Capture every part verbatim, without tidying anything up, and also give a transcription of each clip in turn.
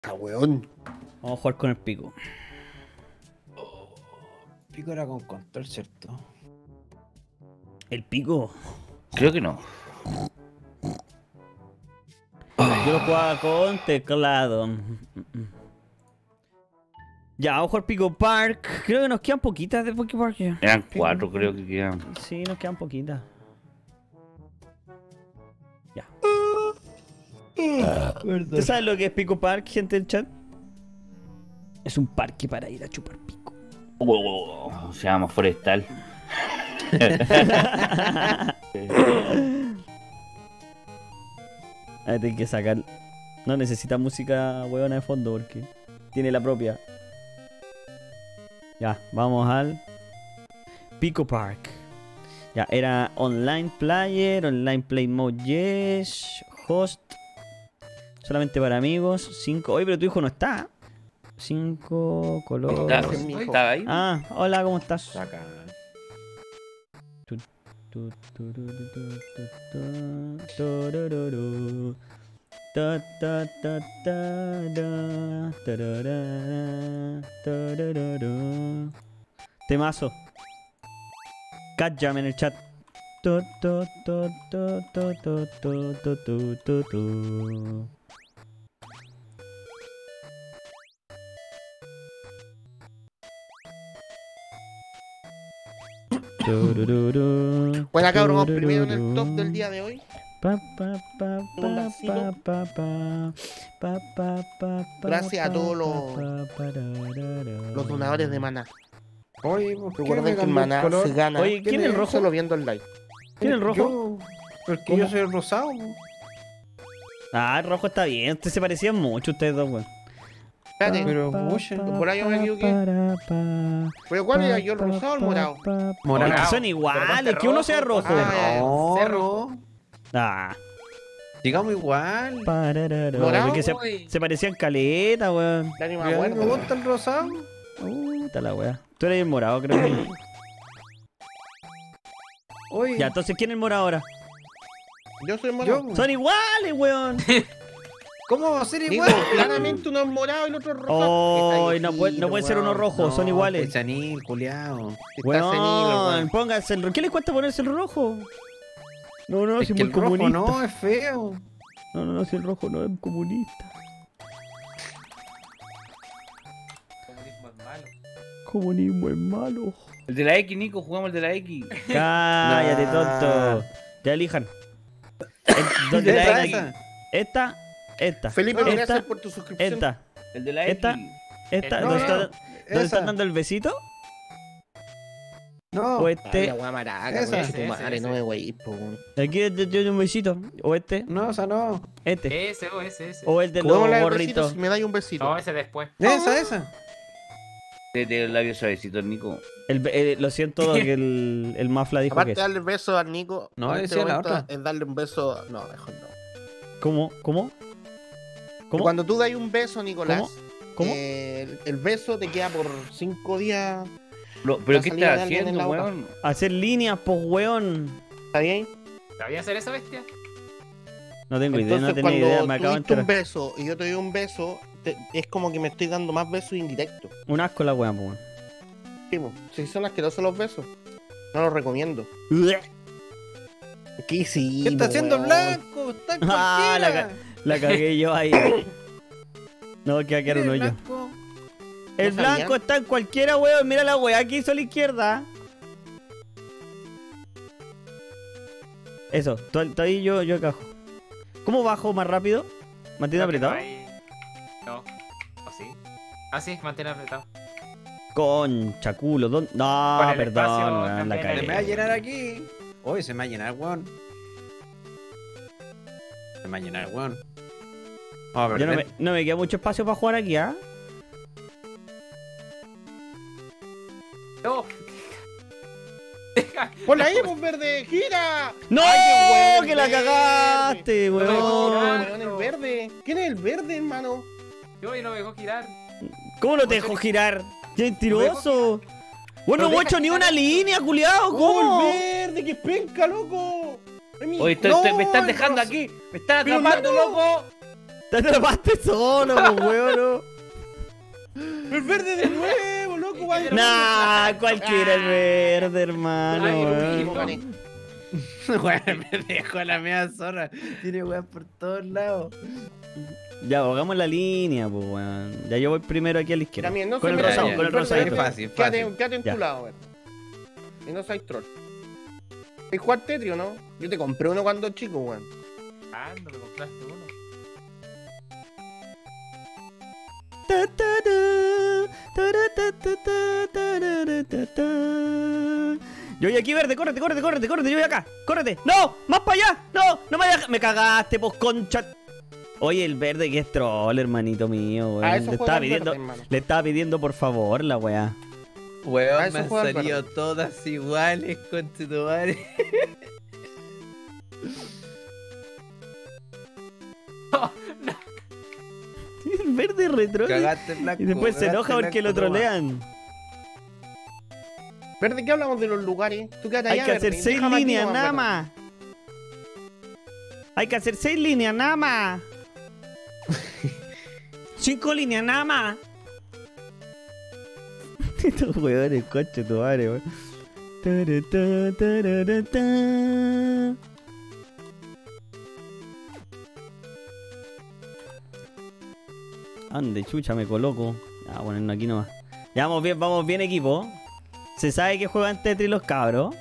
Ah, weón. Vamos a jugar con el pico. Oh, pico era con control, ¿cierto? ¿El pico? Creo que no. Yo lo jugaba con teclado. Ya, vamos a jugar Pico Park. Creo que nos quedan poquitas de Pico Park ya. Eran cuatro, creo que quedan. Sí, nos quedan poquitas. Ya. ¿Tú sabes lo que es Pico Park, gente del chat? Es un parque para ir a chupar pico. Oh, se llama Forestal. Ahí hay que sacar. No necesita música huevona de fondo porque tiene la propia. Ya, vamos al Pico Park. Ya, era online player, online play mode yes, host, solamente para amigos, cinco. Oye, pero tu hijo no está. Cinco, color. ¿Está, ¿Está ahí? Ah, hola, ¿cómo estás? Saca. Tu, tu, tu, tu, tu, tu, tu, turururu. Ta, ta, ta, ta, da, tarara, tararara. Temazo. Cat Jam en el chat. Tu, tu, tu, tu, tu, tu, tu, tu, tu, tu, tu. Turururu, Bueno, cabrón, vamos primero en el turururu. top del día de hoy. Pa, pa, pa, Un pa, vacilo. pa, pa, pa. Pa, pa, pa, pa, Gracias a pa, todos pa, los- pa, pararara. Los donadores de maná. Oye, ¿por qué Recuerden me que el cambió maná color? se gana Oye, ¿quién es el rojo? solo viendo el live. ¿Quién es el rojo? Yo, porque ¿Cómo? yo soy el rosado. po. Ah, el rojo está bien. Ustedes se parecían mucho, ustedes dos, weón. Espérate, Pero mucho. por ahí yo me equivoqué. ¿pero cuál era yo, el rosado o el morado? Morado. Es que son iguales, que uno sea rojo. Ah, No, Cerro. no. Ah. Digamos igual. Pararara. ¿Morado? Porque se, Uy. se parecían caleta, weón. Ya ni me A mí me acuerdo. gusta el rosado. Puta la weá. Tú eres el morado, creo que. Oye, Ya, entonces, ¿quién es el morado ahora? Yo soy morado. yo. Son iguales, weón. ¿Cómo va a ser Digo, igual? claramente uno es morado y el otro es rosado. Oh, Está no puede, no puede ser uno weón. rojo, son iguales. Pues Chanil, culiao. Está senil, Weón, weón. pónganse el rojo. ¿Qué les cuesta ponerse el rojo? No, no, Es si es que muy el rojo comunista. no, es feo. No, no, no, si el rojo no es comunista. Comunismo es malo. Comunismo es malo. El de la X, Nico, jugamos el de la X. Cállate, Nah. tonto. Ya elijan. El- ¿Dónde Esa, la esa. Esta, esta. Felipe, esta, gracias por tu suscripción. esta, El de la X. esta, esta. No, ¿Dónde, no, está- dónde esa. están dando el besito? No. O Ay, este. la weá maraca, Esa. conche tu Ese, madre, ese, no me wey, po. Aquí yo, yo un besito. O este, No, o sea, no. este. Ese o ese, ese. O el de los Juguémosle al besito gorritos. si me dais un besito. No, ese después. Esa, esa. De, de los labios suavecitos, Nico. El, eh, lo siento que el, el Mafla dijo Aparte que de darle un beso al Nico, No, en decía la momento otra. es darle un beso. No, mejor no. ¿Cómo? ¿Cómo? ¿Cómo? Cuando tú das un beso, Nicolás, ¿Cómo? ¿Cómo? eh, el, el beso te queda por cinco días. Lo- ¿Pero La qué salida estás de alguien en la haciendo, boca. weón? Hacer líneas, pues, weón. ¿Está bien? ¿Sabía hacer eso, bestia? No tengo idea, no Entonces, tenía cuando idea, tú me acabo de diste un enterar. beso y yo te doy un beso, te- es como que me estoy dando más besos indirectos. Un asco la weá, pues, weón. Sí, po. Si son asquerosos los besos, no los recomiendo. ¿Qué hicimos? ¿Qué está haciendo weón? blanco? Está en Ah, la, cualquiera. ca- la cagué yo ahí. No, que va a quedar un ¿Quién es hoyo. blanco? El ¿No sabían? blanco está en cualquiera, weón. Mira la weá que hizo a la izquierda. Eso, tú, tú ahí yo, yo encajo. ¿Cómo bajo más rápido? ¿Mantiene Creo que apretado? no hay- No. ¿O sí? Ah, sí, mantiene apretado. Concha, culo. ¿dónde? No, Con el perdón, espacio weón, la también Se me va a cagué. llenar aquí. Oye, se me va a llenar, weón. Se me va a llenar, weón. Vamos a Yo no me, perder. no me queda mucho espacio para jugar aquí, ¿ah? No. ¡Ponla ahí, pues verde! ¡Gira! ¡No! Ay, qué weón, ¡Que la verde. cagaste, No, weón! no, weón, el verde. ¿Quién es el verde, hermano? Yo y no me dejó girar. ¿Cómo no te dejó girar? ¡Qué mentiroso! Bueno, no Pero he hecho deja ni girar una el- línea, culiao. ¡Oh, ¿Cómo? el verde! ¡Que penca, loco! Es mi- Oye, estoy- No, estoy- me están el dejando rosa. aquí. Me están Pero atrapando, no. loco. Te atrapaste solo, po, weón. ¡El verde de nuevo, loco! Vaya. Nah, cualquiera el verde, hermano, Ay, weón. Yo gané. Weón, me dejó la media zorra. Tiene weón por todos lados. Ya, hagamos la línea, pues, weón. Ya yo voy primero aquí a la izquierda. También, no con se el me rosado, dañe. con el Verde, rosadito. verde. Fácil, Quédate, fácil. quédate en Ya. tu lado, weón. Y no soy troll. ¿Hay jugar Tetris o no? Yo te compré uno cuando chico, weón. Ah, no me compraste uno. Ta, ta, ta, tara, ta, ta, ta, tarara, ta, ta. Yo voy aquí, verde, córrete, córrete, córrete, córrete, yo voy acá, córrete. ¡No! ¡Más para allá! ¡No! ¡No me dejas! Me cagaste, pues, concha. Oye, el verde que es troll, hermanito mío, weón. A eso Le juega estaba el pidiendo, verde, hermano. le estaba pidiendo por favor la weá. A Weón, eso me han juega el salido todas iguales, conchetumare. El verde retro. Cagaste en blanco. Y después se cagaste enoja en porque lo blanco, toma. trolean. Verde, ¿qué hablamos de los lugares? Tú quédate Hay allá, que Verde. hacer seis Déjame aquí líneas nomás, nada weón. más. Hay que hacer seis líneas nada más. Cinco líneas nada más. Estos huevones, coche tu madre, weón. Tarata, tararata. Ande, chucha, me coloco. Ya, bueno, aquí nomás. Ya vamos bien, vamos bien, equipo. Se sabe que juegan Tetris los cabros.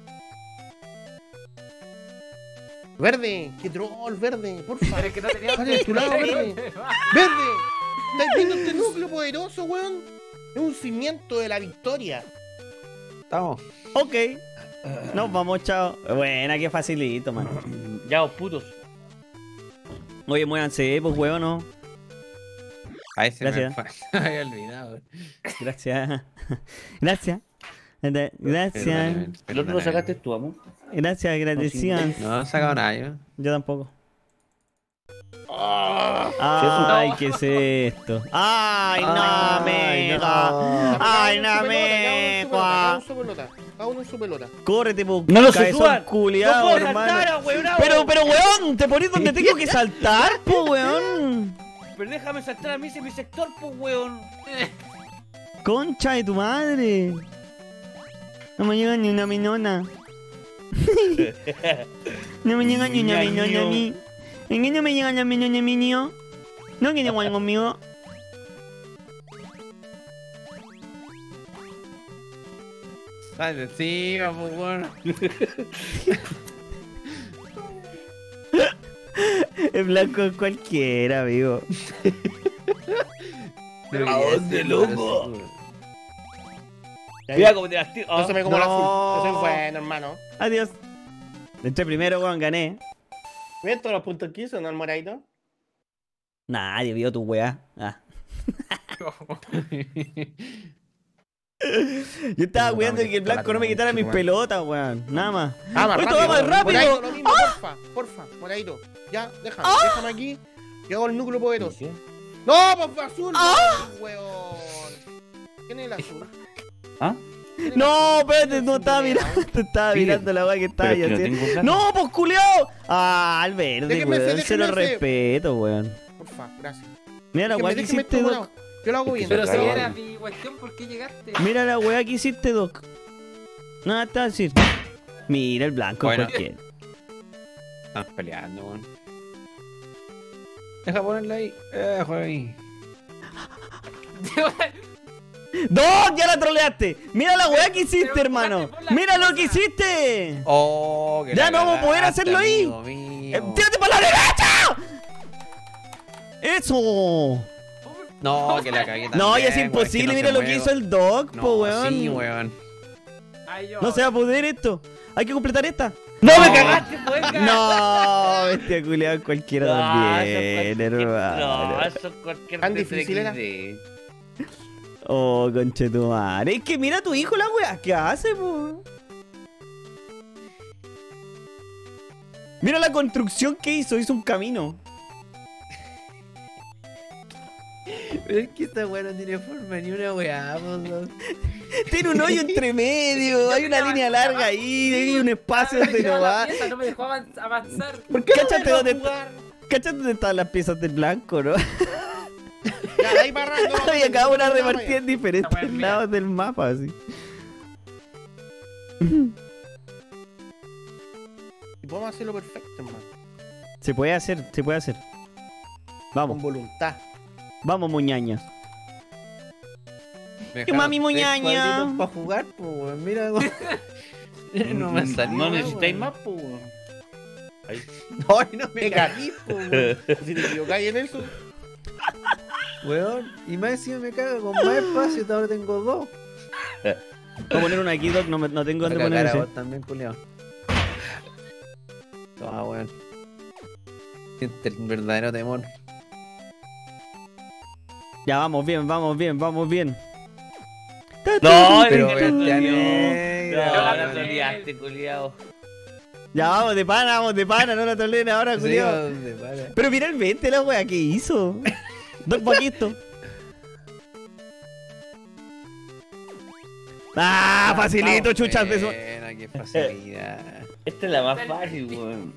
Verde, qué troll, verde, porfa. Pero es que no tenía. Dale, tu lado, verde. Verde, ¿estás viendo este núcleo poderoso, weón? Es un cimiento de la victoria. Estamos. Ok. Nos vamos, chao. Buena, qué facilito, man. Ya, os putos. Oye, muévanse, pues, huevo, ¿no? A ese Gracias. me fue- me había olvidado. Gracias. Gracias. Gra- Gracias. El otro lo sacaste tú, amor. Gracias, agradecido. No he sacado nada yo. Yo tampoco. Ah, Ay, ¿qué es esto? Ay, no, Ay, amiga. no. Ay, cada no, uno en su pelota, amiga. cada uno en su pelota, cada uno en su pelota. Córrete, po. No, no se cabezón suban. culiao, No puedo hermano. saltar, ahueonao. Pero, pero, weón, te ponís donde tengo que saltar, po, weón. Pero déjame saltar a mí, ese es mi sector, pues, weón. Concha de tu madre. No me llega ni una minona. No me llega ni una minona a mí. ¿En qué no me llega la minona a mí, niño? ¿No quiere jugar conmigo? Sale encima, pues bueno. El blanco es cualquiera, amigo. Pero ¿A ya dónde, sé, loco? pero Mira cómo te las tiro. No se me como no. la azul. Yo soy bueno, hermano. Adiós. Entré primero, weón, gané. ¿Ven todos los puntos que hizo, no, el moradito? Nadie vio tu weá. Ah. Yo estaba No, cuidando no, que el toda blanco la no me quitara mis weón. pelotas, weón. Nada más. Ah, más Uy, rápido. todo va más rápido. Moradito, lo mismo, porfa, porfa, moradito. Ya, déjame, déjame aquí. Yo hago el núcleo poderoso. ¡No, pues fue azul! ¡Ah! No, weón. ¿Quién es el azul? ¿Ah? ¿Quién es el No, azul? espérate, ¿Quién es no el estaba azul? mirando, estaba Mire, mirando la weá que estaba Pero es que no haciendo. tengo plata. ¡No, pues culiao! Ah, al verde, Déjeme ese, weón. Se lo déjeme ese. respeto, weón. Porfa, gracias. Mira la Déjeme, weá que déjeme hiciste, esto Doc. morado. Yo lo hago bien. Pero si Claro. era mi cuestión, ¿por qué llegaste? Mira la weá que hiciste, Doc. Nada te va a decir. Mira el blanco Bueno. cualquiera. Estamos peleando, weón. Deja ponerla ahí. Eh, juega ahí. ¡Doc! ¡Ya la troleaste! ¡Mira la weá que hiciste, Pero hermano! jugaste por la ¡Mira lo cabeza. que hiciste! Oh, que Ya la no vamos a poder cagaste, hacerlo ahí. amigo mío. Eh, ¡Tírate para la derecha! ¡Eso! No, que la cagué también. No, ya es weón, imposible. que no Mira se lo que mueve. hizo el Doc, No, po, weón. sí, weón. Ay, yo. No se va a poder esto. Hay que completar esta. ¡No me cagaste, pues! No, bestia culiado cualquiera Ah, también, hermano. No, eso es cualquier ¿Tan D difícil era? tres X D. Oh, conchetumare. Es que mira a tu hijo la weá que hace, po. Mira la construcción que hizo. Hizo un camino. Pero es que esta weá no tiene forma ni una weá, po, weón. Tiene un hoyo entre medio. Hay una línea larga ahí. Hay un espacio Ah, donde me no quedaba la va. pieza, no me dejó avan- avanzar. ¿Por qué no Cáchate me dejas dónde- jugar? ¿Cachai dónde estaban las piezas del blanco, no? Ya, de ahí para atrás, no, Había cada una no, no, repartida en Esta diferentes wea es mía. lados del mapa, así. Y podemos hacerlo perfecto, hermano. Se puede hacer, se puede hacer. Vamos, Con voluntad. vamos, muñañas. Me ¡Qué dejaron mami tres muñaña! cuadritos pa' jugar, pues, weón. Mira, weón. No me salió. No weón. necesitáis más, pues. weón. Ay, no me Te caí, pues, weón. Si te equivocáis en eso. Weón. Y más encima me caga con más espacio. Ahora tengo dos. Voy a poner una aquí, Doc, no, me- no tengo Voy dónde a poner cagar a ese. vos también, culiao. Toma, weón. Siente el verdadero temor. Ya, vamos bien, vamos bien, vamos bien. No, Pero ya weón, te te No, negra, la la weón. troleaste, culiao. Ya, vamos de pana, vamos de pana, no la toleren ahora, Sí, culiao. ¿dónde para? Pero mira el veinte, la wea, ¿qué hizo? Doc Paquito. Ah, facilito, chuchas de eso. Buena, qué facilidad. Esta es la más fácil, weón.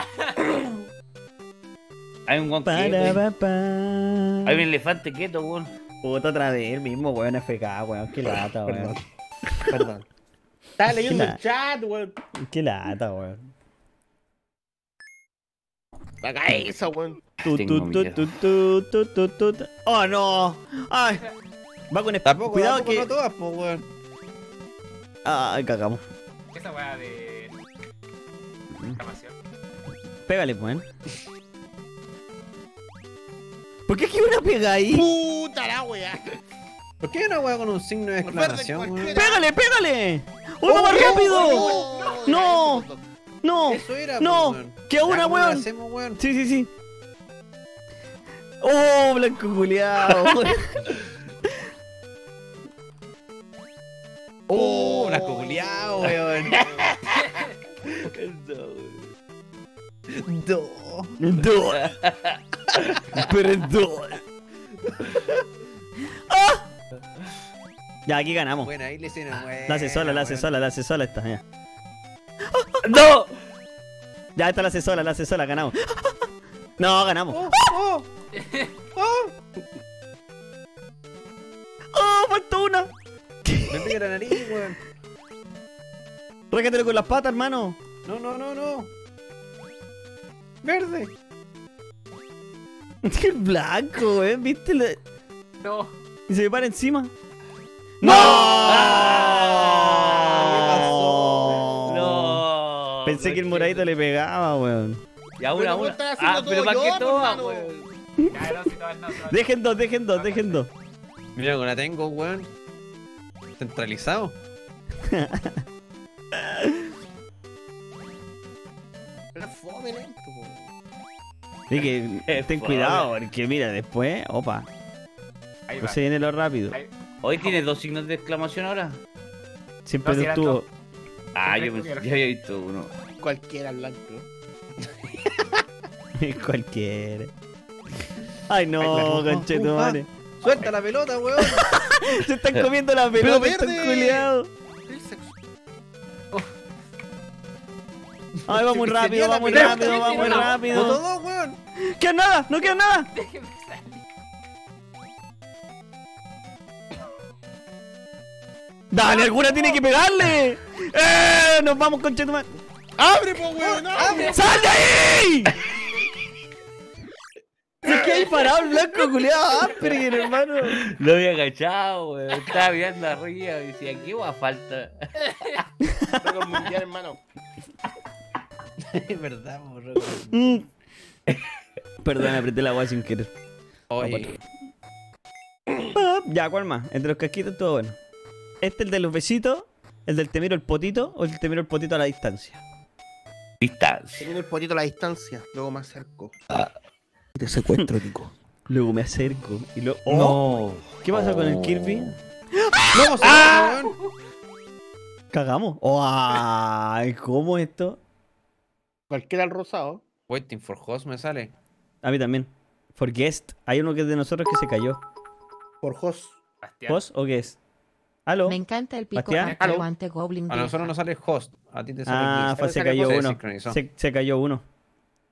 Hay un guan Para, quieto. pa, pa. Hay un elefante quieto, weón. Puta, otra vez el mismo, weón, F K, weón. Qué lata, weón. Perdón. Perdón. Estaba leyendo Nah. el chat, weón. Qué lata, weón. La cabeza, weón. Tu, Tengo tu, tu, miedo. tu, tu, tu, tu, tu, tu. ¡Oh, no! ¡Ay! Va con... Tampoco, Cuidado tampoco, que... no todas, pues, weón. Ay, cagamos. Esa weá de. Exclamación. Pégale, weón. ¿Por qué aquí una pega ahí? Puta la weá. ¿Por qué hay una weá con un signo de exclamación, weón? cualquiera. ¡Pégale, pégale! ¡Uy, va más rápido! ¡No! ¡No! Eso era, No, pues, weón. que Ya, una, ¿cómo lo weón. hacemos, weón? Sí, sí, sí. ¡Oh, blanco culiao! ¡Oh, la culiao, weón! Do. ¡Dos! ¡Perdón! ¡Ah! Ya, aquí ganamos. Bueno, ahí le hicieron, weón. La hace sola, la hace sola, la hace sola esta, ya. ¡No! Ya, esta la hace sola, la hace sola, ganamos. No, ganamos. ¡Oh, oh! ¡Oh! ¡Oh, faltó una! Me pega la nariz, weón. Régatelo con las patas, hermano. No, no, no, no. Verde. Qué blanco, weón, ¿viste? Le- No. Y se me para encima. ¡No! ¡No! No. Pensé que el moradito le pegaba, weón. Ya, una, Pero vos una. estás haciendo Ah, todo pero ¿para yo, qué pues, todas, hermano. weón? Ya, no, si todas no, todas no. Dejen dos, dejen dos, dejen dos. Mira, que la tengo, weón. Centralizado. Pero es fome lento, weón. Así que Es ten fome. cuidado, porque mira, después, opa, Ahí va. pues se viene lo rápido. Ahí. Hoy tienes dos signos de exclamación ahora. Siempre No, si lo eran tuvo. dos. Ah, Siempre yo pensé, estuvieron. yo había visto uno. Cualquiera blanco. Cualquiera. Ay Ay, no, la- conchetumare. Suelta la pelota, weón. Se están comiendo la pelota, están verde. culiados. El sexo. Ay, va muy Se rápido, tenía va la muy pelota, rápido, va no, muy no. Botó rápido. dos, weón. ¡Queda nada! ¡No queda nada! Déjeme salir. ¡Dale, alguna tiene que pegarle! ¡Eh! ¡Nos vamos, conchetumare! ¡Abre, po, weón! ¡Abre! ¡Sal de ahí! Es que hay parado el blanco culiado Asperger, hermano. Lo había agachado, weón. Estaba mirando arriba y decía, ¿qué va falta? Récord mundial, hermano. Es verdad, morro. Mm. Perdón, apreté la agua sin querer. Oye, Ah, ya, ¿cuál más? Entre los casquitos todo bueno. ¿Este el de los besitos? ¿El del te miro el potito? ¿O el te miro el potito a la distancia? Distancia. Teniendo el potito a la distancia, luego me acerco. y te secuestro, Nico. Luego me acerco y luego... ¡Oh! ¿Qué pasa con el Kirby? ¡No, se va, weón! ¿Cagamos? ¡Oh! Ay, ¿cómo esto? Cualquiera al rosado. Waiting for host me sale. A mí también. For guest. Hay uno que es de nosotros que se cayó. Por Jos. Bastián. ¿Host o guest? ¿Aló? Me encanta el pico Bastián. Park, Aló. aguante Goblin A vieja. nosotros nos sale host. A ti te sale Ah, Geeks. fue, se sale cayó Se uno. sincronizó. Se, se cayó uno.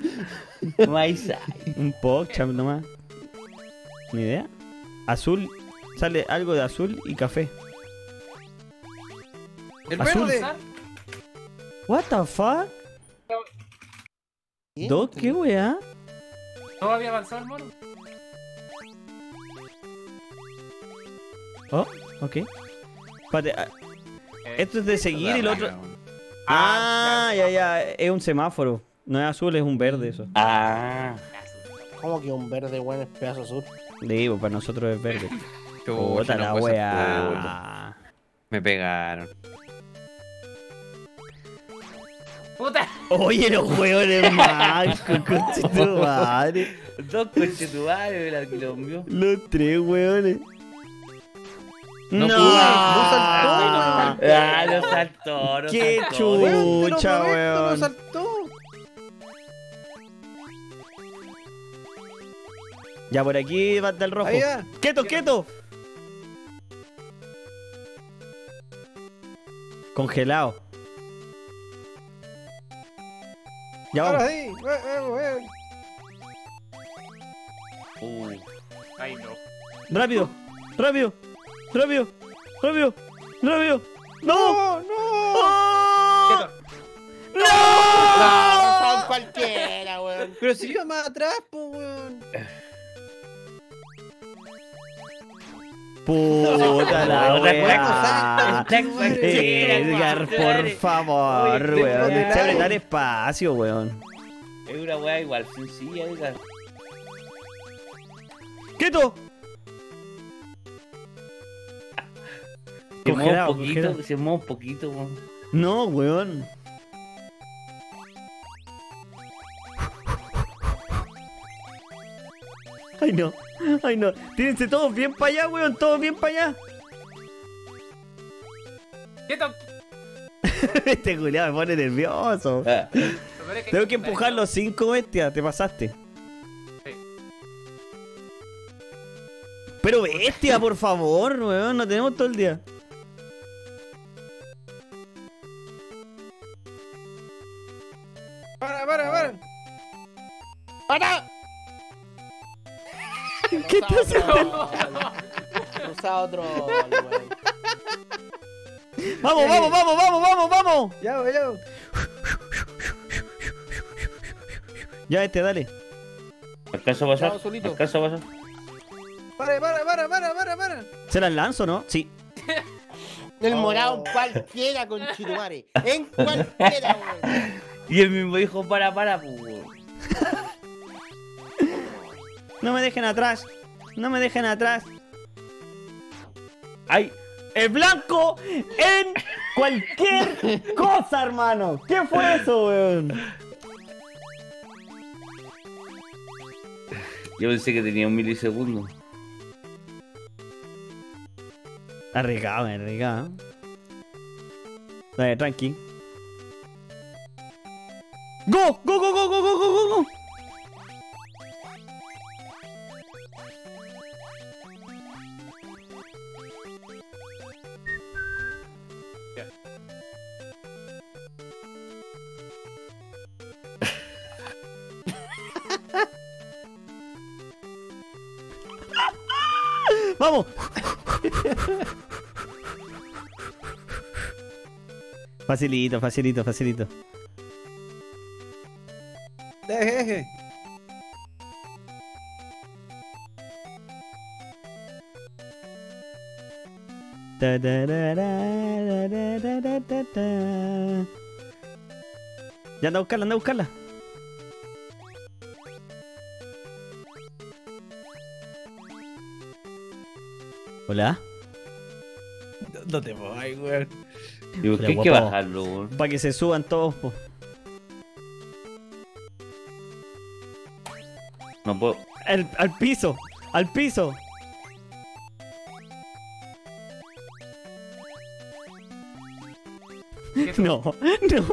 Maizai. Un PogChamp nomás. ¿Ni idea? Azul. Sale algo de azul y café. El Azul. verde. What the fuck? ¿Qué? ¿Doc? ¿Qué weá? ¿No había avanzado el mono? Oh, ok. Espérate, ah, Eh, esto es de seguir y lo otro. Ah, Ah, ya, ya. Es un semáforo. No es azul, es un verde eso. Ah. ¿Cómo que un verde, weón, es pedazo azul? Digo, para nosotros es verde. Chucha, Puta no la puede ser weá. puto. Me pegaron. ¡Puta! Oye, los hueones macos, conche tu madre. Dos coches tu madre, la que lo envió. Los tres hueones. No No, pude, no saltó, Ah, no saltó, no Qué saltó. chulo. Weón, te lo Pucha, prometo, weón. no saltó. Ya por aquí va el rojo. Ahí va. ¡Quieto, quieto! Congelado. Ya Ahora vamos. sí. Weón, weón. Uh, Ay, no. Rápido, rápido, rápido, rápido, rápido. ¡No! No, no. ¡Oh! Quieto. No, ¡No! son cualquiera, weón. Pero si iba más atrás, pues, weón. Puta la Otra weá. cosa, cualquiera, Edgar, por madre. favor, Oye, weón. tengo Necesito delay. dar espacio, weón. es una weá igual sencilla, oiga. ¡Quieto! Se mueve Congelado, un poquito, congelado. se mueve un poquito, weón. No, weón. Ay, no. Ay, no. Tírense todos bien para allá, weón. Todos bien para allá. ¡Quieto! Este culiado me pone nervioso. Ah, Lo peor es Tengo que empujar los cinco bestias. Te pasaste. Sí. Pero bestia, por favor, weón. No tenemos todo el día. Para, para, para. ¡Para! ¿Qué estás haciendo? Cruzado otro, weón. Vamos, vamos, vamos, vamos, vamos, vamos. Ya, voy, ya. voy. Ya, este, dale. ¿alcanzo a pasar? Chao, solito. ¿alcanzo a pasar? Para, para, para, para, para, para. ¿Se las lanzo, no? Sí. El Oh. morado en cualquiera, con Chitumare. En cualquiera, weón. Y el mismo dijo para, para, pues, weón. No me dejen atrás. No me dejen atrás. ¡Ay! El blanco en cualquier cosa, hermano. ¿Qué fue eso, weón? Yo pensé que tenía un milisegundo. Arriesgado, arriesgado. Dale, tranqui. ¡Go! ¡Go, go, go, go, go, go, go, go! ¡Vamos! Facilito, facilito, facilito. Deje, deje. Ta, da, da, da, da, da, da, da, da. Ya anda a buscarla, anda a buscarla. Hola. No, no te voy, weón. Digo, Pero ¿qué hay que guapo. bajarlo, weón? Para que se suban todos, po. No puedo. Al, al piso, al piso. Quieto. No, no.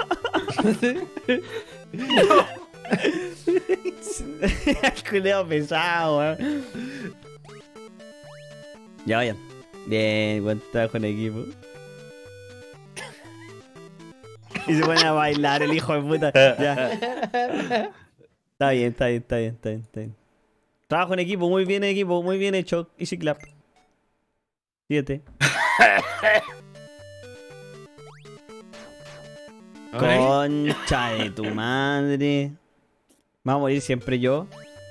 El culeo pesado, weón. Ya vayan. Bien, buen trabajo en equipo. Y se pone a bailar el hijo de puta. Ya. Está bien, está bien, está bien, está bien, está bien. Trabajo en equipo, muy bien equipo, muy bien hecho. Easy clap. Siete. Concha de tu madre. ¿Va a morir siempre yo?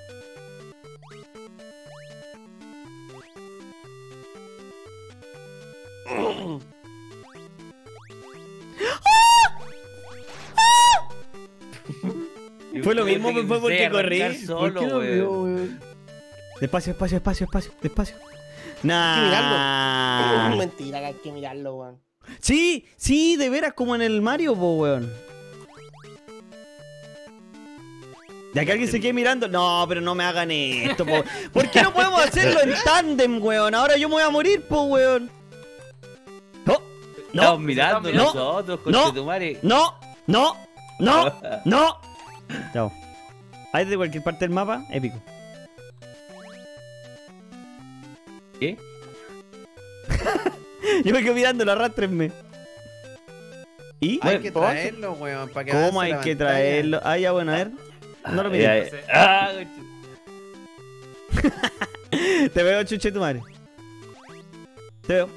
Fue lo mismo, que fue porque empecé a corrí. arrancar Solo, ¿Por qué no vio, weón. weón? Despacio, despacio, despacio, despacio, despacio. Hay que mirarlo. Nah. Mentira, que hay que mirarlo, weón. Sí, sí, de veras, como en el Mario, po, weón. Ya que alguien se quede mirando. No, pero no me hagan esto, po. ¿Por qué no podemos hacerlo en tándem, weón? Ahora yo me voy a morir, po, weón. No, no, Estamos mirando no, nosotros, no. conchetumare. no, no, no, no. Chao. Hay de cualquier parte del mapa, épico. ¿Qué? Yo me quedo mirándolo, arrastrenme. ¿Y? Hay que traerlo, weón, para que ¿Cómo avance hay la que pantalla. traerlo? Ah, ya, bueno, a ver. No lo Ya, miré. ya. Ah, conche- Te veo, chuche tu madre. Te veo.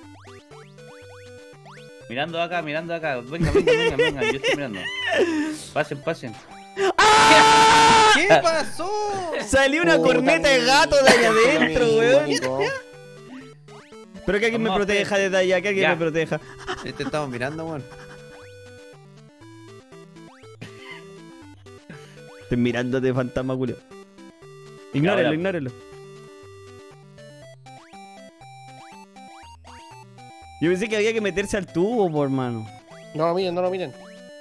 Mirando acá, mirando acá. Venga, venga, venga, venga. Yo estoy mirando. Pasen, pasen. ¿Qué pasó? Salió una Puta, corneta de gato de ahí adentro, amigo, weón. amigo. Pero que alguien me Vamos, proteja pues. desde allá, que alguien Ya. me proteja. Este estamos mirando, weón. Estoy mirándote, fantasma culio. Ignórelo, Ya, ignórelo. Yo pensé que había que meterse al tubo, por hermano. No lo miren, no lo miren.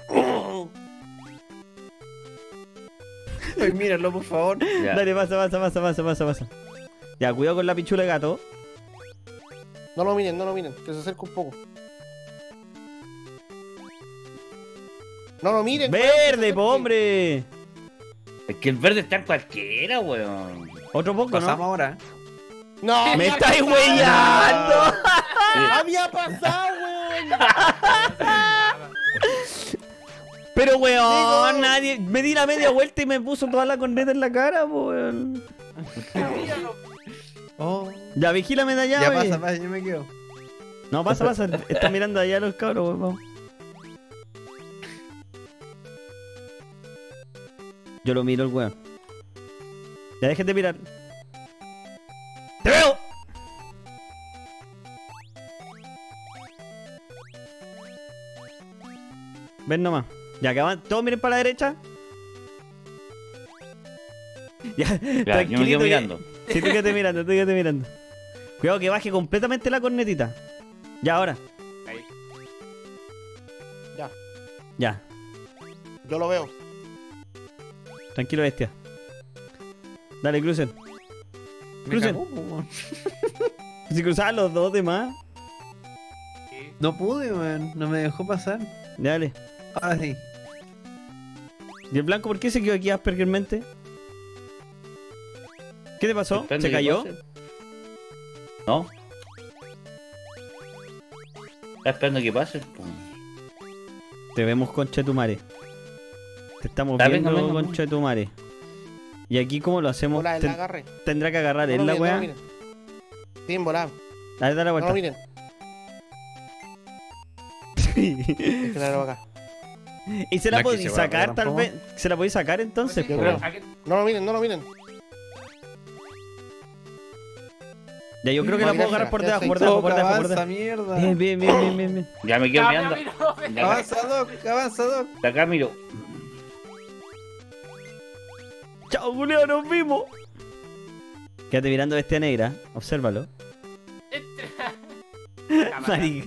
Pues míralo, por favor. Ya. Dale, pasa, pasa, pasa, pasa, pasa, pasa. Ya, cuidado con la pichula de gato. No lo miren, no lo miren. Que se acerque un poco. No lo miren. weón, que se Verde, po, acerque. hombre. Es que el verde está en cualquiera, weón. Otro poco, Pasamos ¿no? ahora. No, ¡Me había estáis pasado. huellando! Había pasado, weón. Pero, weón, Digo- nadie... Me di la media vuelta y me puso toda la corneta en la cara, po, weón. Oh. Ya, vigílame de allá, Ya oye. pasa, pasa, yo me quedo. No, pasa, pasa. Está mirando allá los cabros, weón. Vamos. Yo lo miro el weón. Ya dejen de mirar. ¡Te veo! Ven nomás. Ya que van. Todos miren para la derecha. Ya, Ya, yo me tranquilito quedo que- mirando. Sí, tú quédate mirando, tú quédate mirando. Cuidado que baje completamente la cornetita. Ya, ahora. Ahí. Ya, Ya. yo lo veo. Tranquilo, bestia. Dale, crucen. Me Crucen. cagó, po, weón. Si cruzaban los dos demás. Sí. No pude, weón. No me dejó pasar. Dale. Ahora sí. ¿Y el blanco por qué se quedó aquí Aspergermente? ¿Qué te pasó? Depende ¿Se de cayó? qué pase. No. Está esperando que pase. po. Te vemos, concha de tu madre. Te estamos Ya, viendo, venga, venga, concha de tu madre. ¿Y aquí cómo lo hacemos? Volá, él Ten- la agarre. Tendrá que agarrar No él lo la miren, no weá. lo miren. Sí, en volá. Dale, dale la No lo vuelta. miren. Es que la hago acá. ¿Y se la La que podéis se va a sacar, pegar tal tampoco. vez? ¿Se la podéis sacar entonces? Yo po? creo. Aquí- No lo miren, no lo miren. Ya, yo creo que No, la puedo mira, agarrar por ya debajo, sé. por debajo, por Toca, debajo, por avanza, debajo. mierda. Bien, bien, bien, bien, bien, bien. Ya me quedo Ya, mirando. mira, mira, mira. Ya acá, Avanza, Doc, avanza, Doc. de acá miro. Chao, Julio, nos vimos. Quédate mirando bestia negra, obsérvalo. Mari-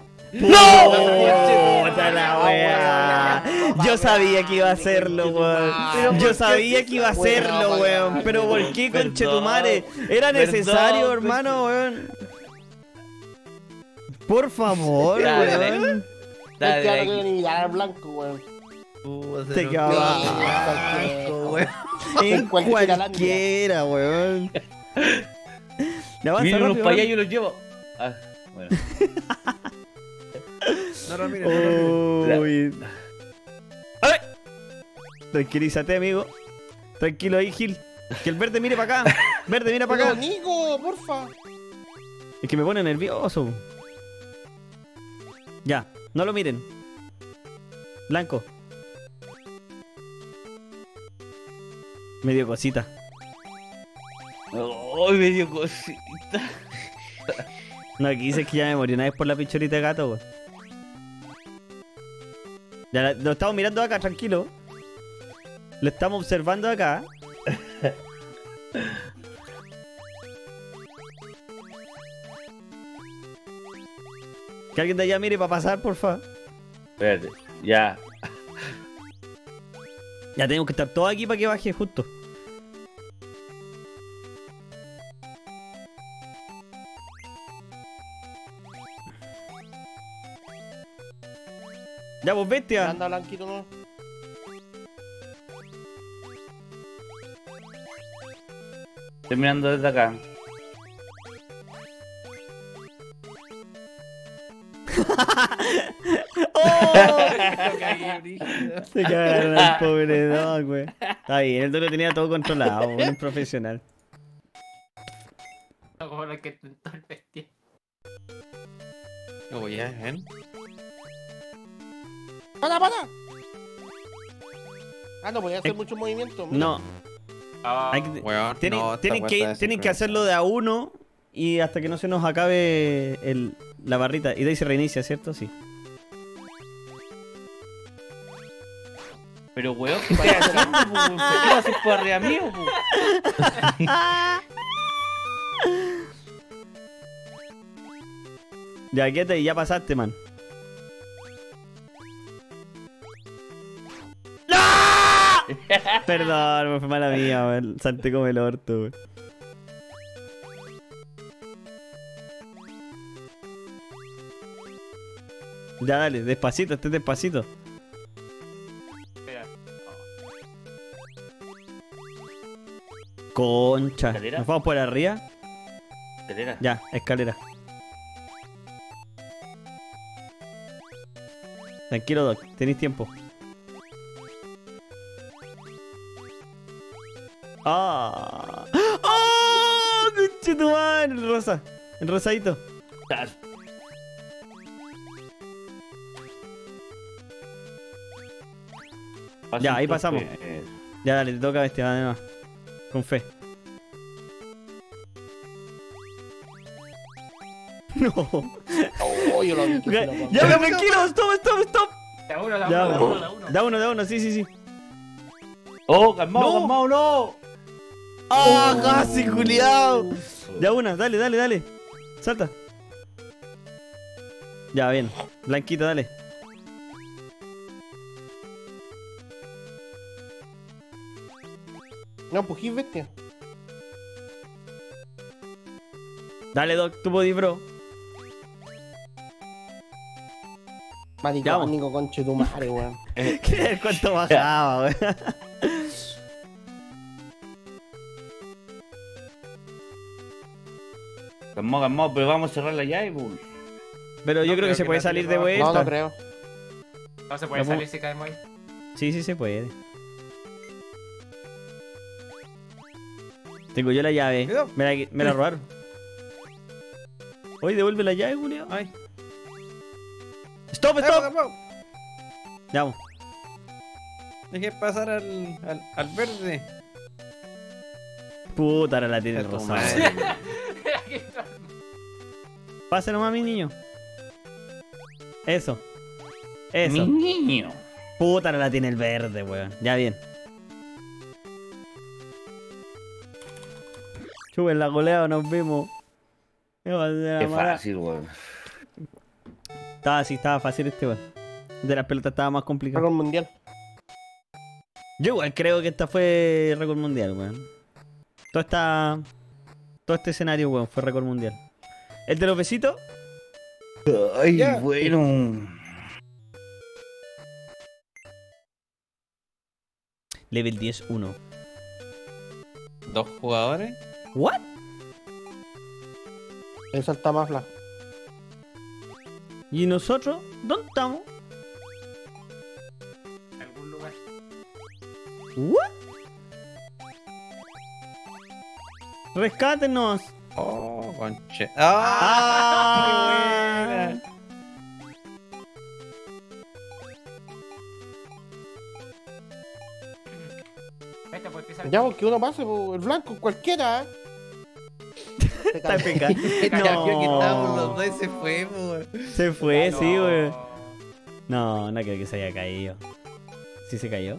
¡No! Puta la wea. Yo sabía que iba a hacerlo, weón. Yo sabía que iba a hacerlo, weón. Pero ¿por qué, conchetumare? Era necesario, Perdón, hermano, weón. Por favor, Ya, weón. Dale, Es que ahora aquí. quieren mirar al blanco, weón. Uh, Te se nos- quedaba- Asco, weón. En cualquiera cualquiera, weón. Ya avanza Miren unos rápido, para allá weón. y yo los llevo. Ah, bueno. No lo miren, no lo miren. Uy. ¡Ay! Tranquilízate, amigo. Tranquilo ahí, Gil. Que el verde mire para acá. Verde, mira para Pero, acá. Nico, porfa. Es que me pone nervioso. Ya, no lo miren. Blanco. Me dio cosita. ¡Ay, me dio cosita! No, aquí dice que ya me morí una vez por la pichorita de gato, weón. Ya la- lo estamos mirando acá, tranquilo. Lo estamos observando acá. Que alguien de allá mire para pasar, porfa. Espérate, ya. Ya tenemos que estar todos aquí para que baje justo. Ya vos bestia. Anda, Blanquito, no. Estoy mirando desde acá. Se cagaron al pobre dog, güey. Está bien, el dog lo tenía todo controlado, un profesional. No como la que tentó el bestia. Oh, ya, ¿ven? ¡Para, para! Ah, no podía hacer muchos movimientos. mira. No, Ah, hay que- Weón, tienen, no, esta tienen weá que, está tienen que desincronizada. hacerlo de a uno y hasta que no se nos acabe el, la barrita. Y de ahí se reinicia, ¿cierto? Sí. Pero weón, ¿qué estás haciendo? po, weón? ¿Por qué lo haces por arriba mío? po? Ya, quédate y ya pasaste, man. ¡No! Perdón, me fue mala mía, weón. Salté como el orto, weón. Ya, dale, despacito, esté despacito. espera. Concha. ¿Escalera? ¿Nos vamos por arriba? Escalera. Ya, escalera. Tranquilo, Doc, tenéis tiempo. ¡Ah! ¡Oh! ¡Conchetumare! El rosa. El rosadito. Ya, ahí pasamos. Eh, Ya, dale, te toca bestia, además. Con fe. No. Oh, yo lo vi. que se lo Ya, ya, tranquilo, stop, stop, stop. Da uno, da Ya, uno, da bueno. uno, da uno. Da uno, da uno, sí, sí, sí. ¡Oh, calmado, No. calmado, no! ¡Ah, casi, culiao! Ya una, dale, dale, dale. Salta. Ya, bien. Blanquito, dale. No, pues bestia. Dale, Doc, tú podís, bro. Ya, Marico, vamos. Nico, conche tu madre, weón. ¿Qué? ¿Cuánto bajaba, wey? Calmado, calmado, pero vamos a cerrar la llave, po. Pero yo No creo que creo se que puede la salir de tiene vuelta. No, no creo. No se puede Vamos. salir si caemos ahí. Sí, sí se puede. Tengo yo la llave. Cuidado. Me la, me la robaron. Oye, devuelve la llave, Julio. Ay. ¡Stop, Ay, stop! vamos. Ya vamos. Dejé pasar al, al, al verde. Puta, ahora la tiene Concha tu rosada. madre. Pase nomás, mi niño. Eso. Mi Eso. niño. Puta, ahora la tiene el verde, weón. Ya bien. Chupen la goleada, nos vemos. Me va a hacer la Qué mala. fácil, weón. Estaba así, estaba fácil este, weón. De las pelotas estaba más complicado. Récord mundial. Yo igual creo que esta fue récord mundial, weón. Todo esta... Todo este escenario, weón, fue récord mundial. ¿El de los besitos? Ay, Ya. bueno. Level diez uno. Dos jugadores. ¿What? Esa está más fla. ¿Y nosotros? ¿Dónde estamos? En algún lugar. ¿What? Rescátenos. Oh, conche. ¡Ah! ¡Ah! ¡Qué buena! Vete, puedes pisar. Ya, porque uno pase por el blanco, cualquiera. Te Está cae. pecado. Cambió que estábamos los No. dos y se fue, po, weón. Se fue, No. sí, weón. No, no creo que se haya caído. ¿Sí se cayó?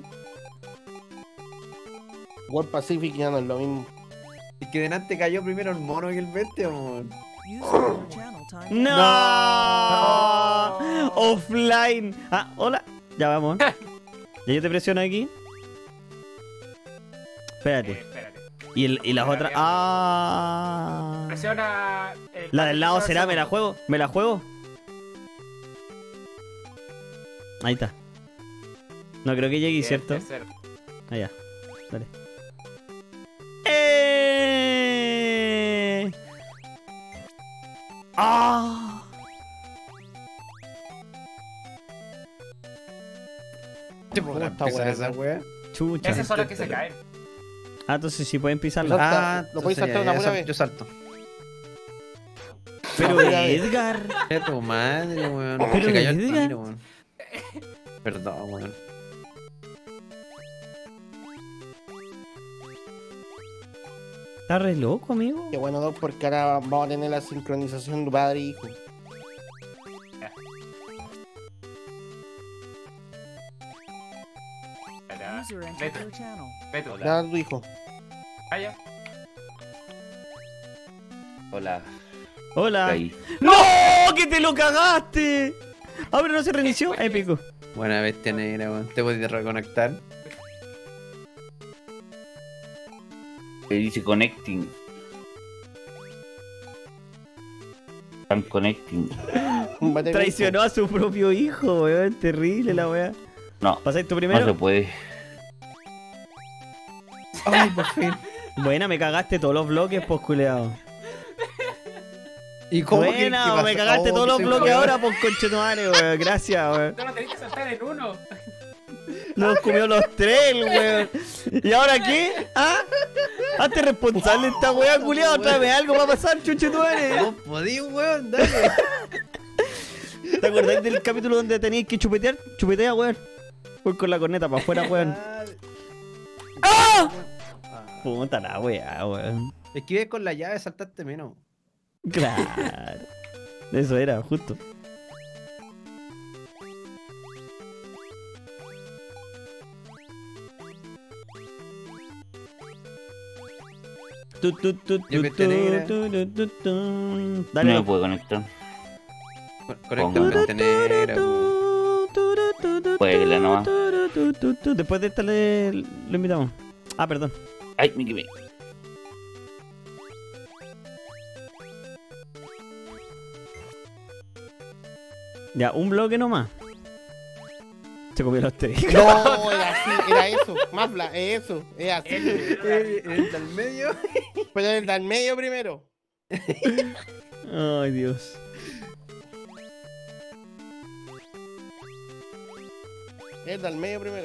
World Pacific ya no es lo mismo. Es que delante cayó primero el mono que el bestia, weón. User in your channel timed ¡No! No. Offline. Ah, hola. Ya vamos. Ya yo te presiono aquí. Eh, Espérate. espérate. Y, el, y las otras. Ah. Presiona. el- La del lado será, me la segundo. juego. Me la juego. Ahí está. No creo que llegue, Y el ¿cierto? tercero. Allá. Dale. ¡Eh! ¡Ah! ¿Te podrá está empezar buena esa esa? weá? Chucha. Ese son los que se caen. Ah, entonces sí pueden pisarla. Salta, Ah, lo podéis entonces saltar ya, una ya pura sal- vez. Yo salto. Pero Ah, ya, Edgar. ¡Qué tu madre, weón! Pero Se cayó el Edgar. tiro, weón. Perdón, weón. Está re loco, amigo. Qué bueno, Doc, porque ahora vamos a tener la sincronización de padre e hijo. Espera, User entered Vete, your channel. vete. Ya, tu hijo. Vaya. Hola. Hola. Ahí. ¡No! ¡Que te lo cagaste! Ah, pero no se reinició. Épico. Buena bestia negra, weón. ¿Te puedes reconectar? Me dice connecting. Están connecting. Bate Traicionó a su propio hijo, weón. Terrible la weá. No, ¿Pasáis tú no se primero? puede. ¡Ay, por fin! Buena, me cagaste todos los bloques, pues culeado. ¿Y cómo que- Buena, qué me pasó? cagaste Oh, todos que los se bloques fue. ahora, pues conchetumare, weón. Gracias, weón. Tú no tenés que saltar en uno. Nos comió los tres, weón. ¿Y ahora qué? ¿Ah? Hazte responsable de esta weá, culiado. Tráeme algo para pasar, chuchetumare. No podí, weón, dale. ¿Te acordás del capítulo donde tenías que chupetear? Chupetea, weón. Voy con la corneta para afuera, weón. ¡Ah! Puta la weá, weón. Es que con la llave saltaste menos. Claro. Eso era, justo. Tu, tu, tu, Ya tu, vete negra. tu, tu, tu, tu. No Dale. me puedo conectar. Conecta la bestia negra, weón. Jueguela nomás. Después de esta le, lo invitamos. Ah, perdón. Ay, me quemé. Ya, un bloque nomás. Se comió los tres. No, era así, era eso. Más bla, es eso, es así. Eh, ¿El del medio? Pero el del medio primero. Ay, Dios. El del medio primero.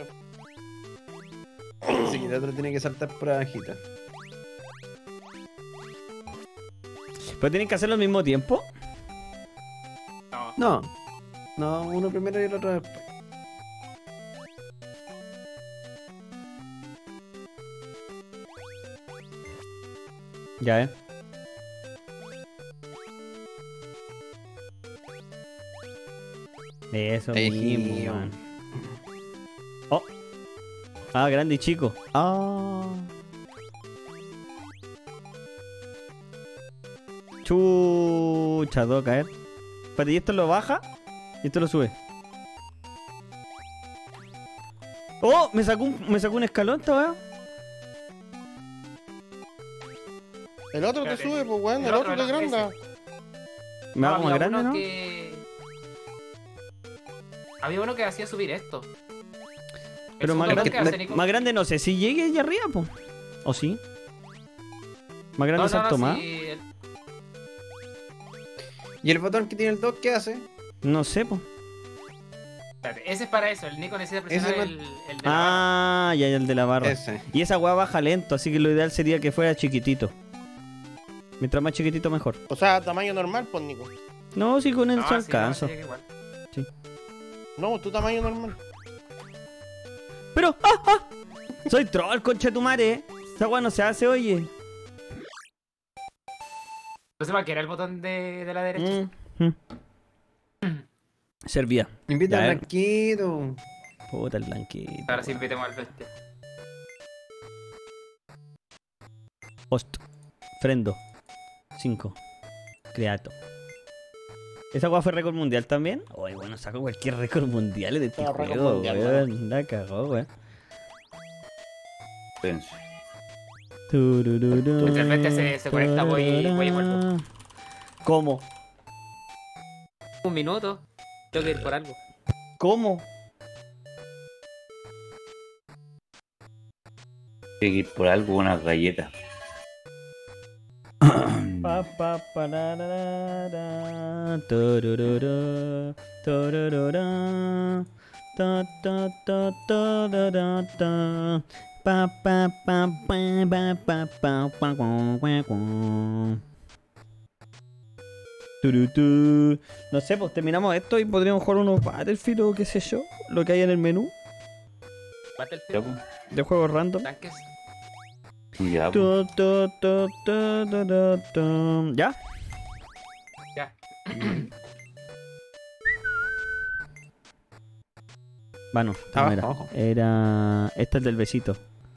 Sí, el otro tiene que saltar por abajita. ¿Pero tienen que hacerlo al mismo tiempo? No. No. No, uno primero y el otro después. Ya, eh. Eso Ahí, mismo, mío. man. Oh. Ah, grande y chico. Ah. Chucha, tengo que caer. Espérate, ¿y esto lo baja? Y esto lo sube. Oh, me sacó un, me sacó un escalón esta weá. El otro te Espérate. sube, pues weón, el El otro otro, te el granda. Me hago había más grande, uno ¿no? que... Había uno que hacía subir esto. El Pero más segundo grande, bloque hace Nico- más grande no sé si llegue allá arriba, po. ¿O sí? Más grande No, no, salto no, más. sí, el- ¿Y el botón que tiene el dos qué hace? No sé, po. Espérate, ese es para eso. El Nico necesita presionar Ese no- el, el de la barra. Ah, ya, ya, el de la barra. Ese. Y esa weá baja lento, así que lo ideal sería que fuera chiquitito. Mientras más chiquitito, mejor. O sea, tamaño normal, pues, Nico. No, sí, con él No, se sí, no, alcanza. sí, igual. No, tu tamaño normal. Pero, ¡ah, ah! Soy troll, concha de tu madre. Esa weá no se hace, oye. No sé para qué era el botón de, de la derecha. Mm, mm. Servía. Invita Ya, al eh. blanquito. Puta el blanquito. Ahora sí invitemos al bestia. Host. Frendo. cinco. Creato. ¿Esa weá fue récord mundial también? Oye, bueno, saco cualquier récord mundial de este Todo récord juego, mundial, weón. La cagó, weón. Tenso. Turururú, Mientras el bestia se- se conecta, voy- voy y vuelvo. ¿Cómo? Un minuto. Tengo que ir por algo. ¿Cómo? Tiene que ir por algo, unas galletas. Pa, pa, pararara, turururú, turururú, ta, ta, ta, tarara, ta, pa, pa, pa, pa, pa, pa, pa, pa, guau, guau, guau. Turutú. No sé, pues terminamos esto y podríamos jugar unos Battlefield o qué sé yo, lo que hay en el menú Battlefield. Ya, de juegos random. Tanques. pues. Ya, pues. Tu, tu, tu, tu, tu, tu, tu. ¿Ya? Ya. Bueno, Abajo, era, abajo. era. Esta es del besito.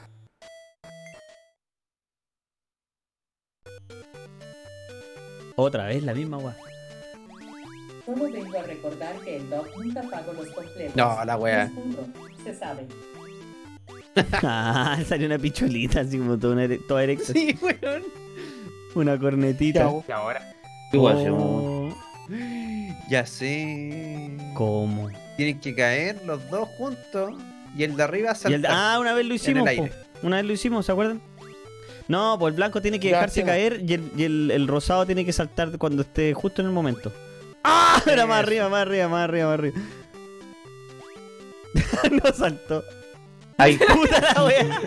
Otra vez la misma weá. Solo vengo a recordar que el Doc nunca pagó los completos. No, la wea. Es burro, se sabe. Ah, salió una picholita así como toda, una ere- toda erecta. Sí, weón. Una cornetita. Chao. Y ahora. Igual hacemos. Oh, Ya sé. ¿Cómo? Tienen que caer los dos juntos y el de arriba Y el saltar. de- ah, una vez lo hicimos, el po. aire. Una vez lo hicimos, ¿se acuerdan? No, pues el blanco tiene que Ya, dejarse sí, caer y, el, y el- el rosado tiene que saltar cuando esté justo en el momento. ¡Ah! Era más Eso. arriba, más arriba, más arriba, más arriba. No saltó. Ay, Puta la wea.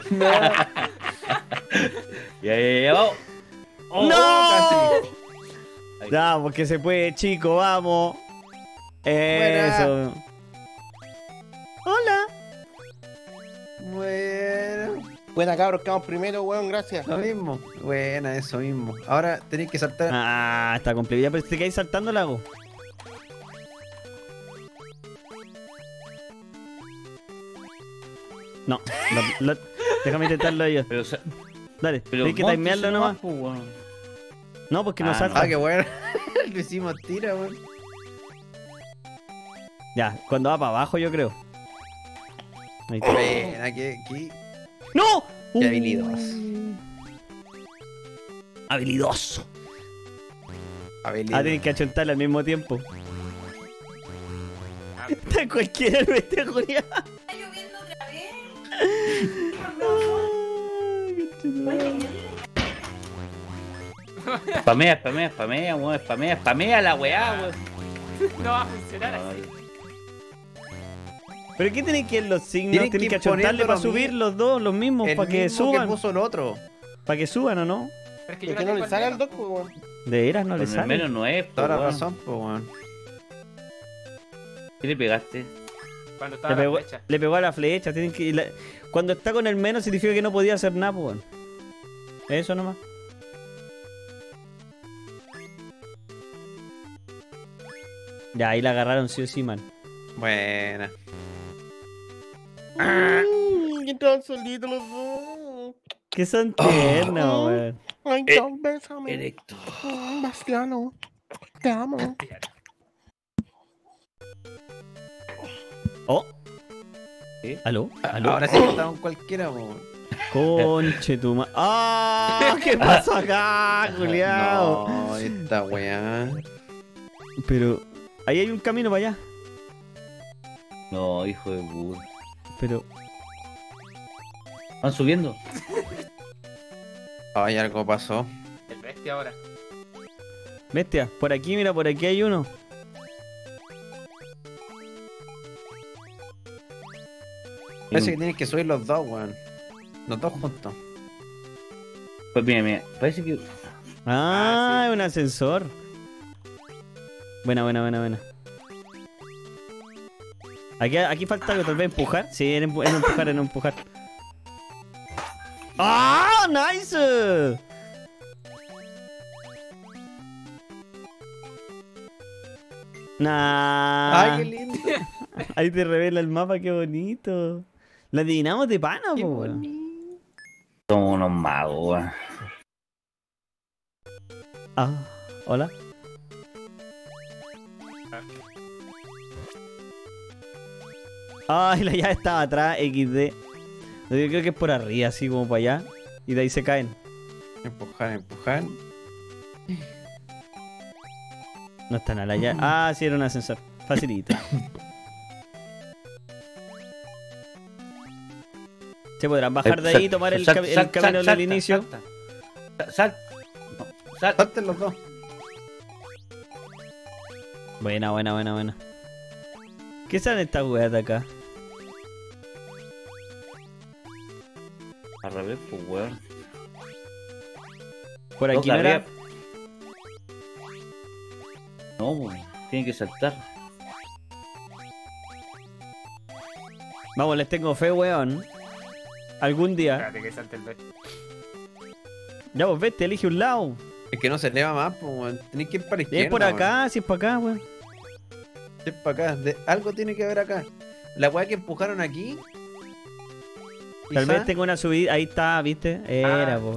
ya, ya, ya, vamos. Oh, ¡No! Ya, porque se puede, chico, vamos. Eso. Hola. Bueno, Buena, cabros, quedamos primero, weón, gracias. lo mismo. Buena, eso mismo. Ahora tenéis que saltar. Ah, está complicado. Ya, pero si te quedáis saltando, la hago. No, lo- lo- déjame intentarlo yo. Pero, o sea, Dale, pero tienes que monte timearlo eso nomás. pues, weón. No, porque no Ah, salta. Ah, qué bueno. Lo hicimos tira, weón. Ya, cuando va para abajo, yo creo. Ahí está. Buena, que aquí. ¡No! Qué habilidoso. Habilidoso. Ah, Habilidad. tienes que achontarle al mismo tiempo. Está cualquiera el bestia Julián. ¿Está lloviendo otra vez? ¿Va lloviendo? Spamea, spamea, spamea, weón, spamea, spamea la weá, weón. No va a funcionar así. ¿Pero qué tienen que ir los signos? Tienen Tienen que que achontarle ponerlo para lo subir mismo. los dos, los mismos, El para que mismo suban. puso el otro. Para que suban o no. Pero es que Es yo que no no le sale al al doc, pues, weón. De veras no le Con el sale. menos no es, pues, Toda la weón. razón, pues, weón. ¿Qué le pegaste? Cuando Le estaba pegó, la flecha. le pegó a la flecha. Tienen que, la- cuando está con el menos significa que no podía hacer nada, pues. Bueno. Eso nomás. Ya, ahí la agarraron sí o sí, man. Buena. Mm, que estaban solitos los dos. Que son tiernos, Oh. weón. Ay, Eh, Doc, bésame. Erecto. Mm, Bastiano, te amo. Oh. ¿Sí? ¿Aló? ¿Aló? Ahora sí que estamos cualquiera, pues, weón. Conche tu ma... ¡Ah! ¿Qué pasó acá, Juliao? No, esta weá. Pero ahí hay un camino para allá. No, hijo de puta. Pero ¿Van subiendo? Ay, algo pasó. El bestia ahora. bestia, por aquí, mira, por aquí hay uno. Parece que tienes que subir los dos, weón. Los dos juntos. Pues mira, mira, parece que. Ah, es un ascensor. Buena, buena, buena, buena. Aquí, aquí falta algo, tal vez empujar. Sí, en, empu en empujar, en empujar. ¡Ah! ¡Nice! Nah. Ay, qué lindo. Ahí te revela el mapa, qué bonito. La adivinamos de pana, Qué po, weón. bonito. Somos unos magos, weón. Ah, hola. Ay, la llave estaba atrás, equis de. Yo creo que es por arriba, así como para allá. Y de ahí se caen. Empujar, empujar. No están a la llave. Ah, sí, era un ascensor. Facilito. ¿Se podrán bajar de ahí y tomar el, Sal- cam- el sal- camino sal- del inicio? salta. Sal, sal, no, sal- Salten los dos. Buena, buena, buena, buena. ¿Qué salen estas weas de acá? Al revés, pues, weón. Por aquí Toca no era. arriba. No, weón. Tiene que saltar. Vamos, les tengo fe, weón. Algún día. Espérate que salte el B. Ya vos vete, elige un lado. Es que no se eleva más, pues, weón. Tenés que ir para la Y izquierda. es por acá, si es para acá, weón. weón. Es para acá. De- algo tiene que haber acá. La weá que empujaron aquí. Tal quizá. vez tengo una subida. Ahí está, ¿viste? Era, Ah. po.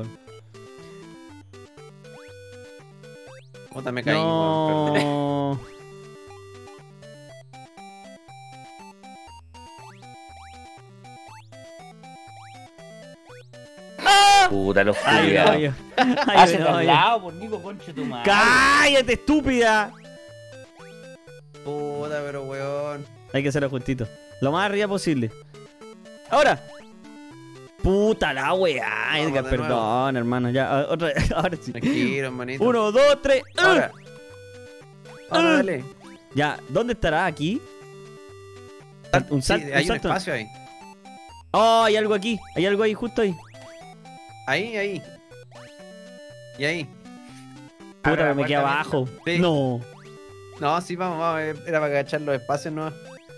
Puta, me caí, weón. perdón. No. Puta, los Ay, culiados. no, yo. Ay, Hácete no, al yo. lado, por Nico, conche tu madre. ¡Cállate, estúpida! Puta, pero weón. Hay que hacerlo justito. Lo más arriba posible. ¡Ahora! Puta la weá, Vamos Edgar, de perdón, hermano. Ya, a- otra ahora sí. Tranquilo, hermanito. Uno, dos, tres. ¡uh! Ahora. Ahora, ¡uh! dale. Ya, ¿dónde estará aquí? Un Sí, salto. hay un un salto. espacio ahí. Oh, hay algo aquí. Hay algo ahí, justo ahí. Ahí, ahí. Y ahí. Puta, Abre la me queda puerta, abajo. Sí. No. No, sí, vamos, vamos. eh, Era para agachar los espacios, ¿no?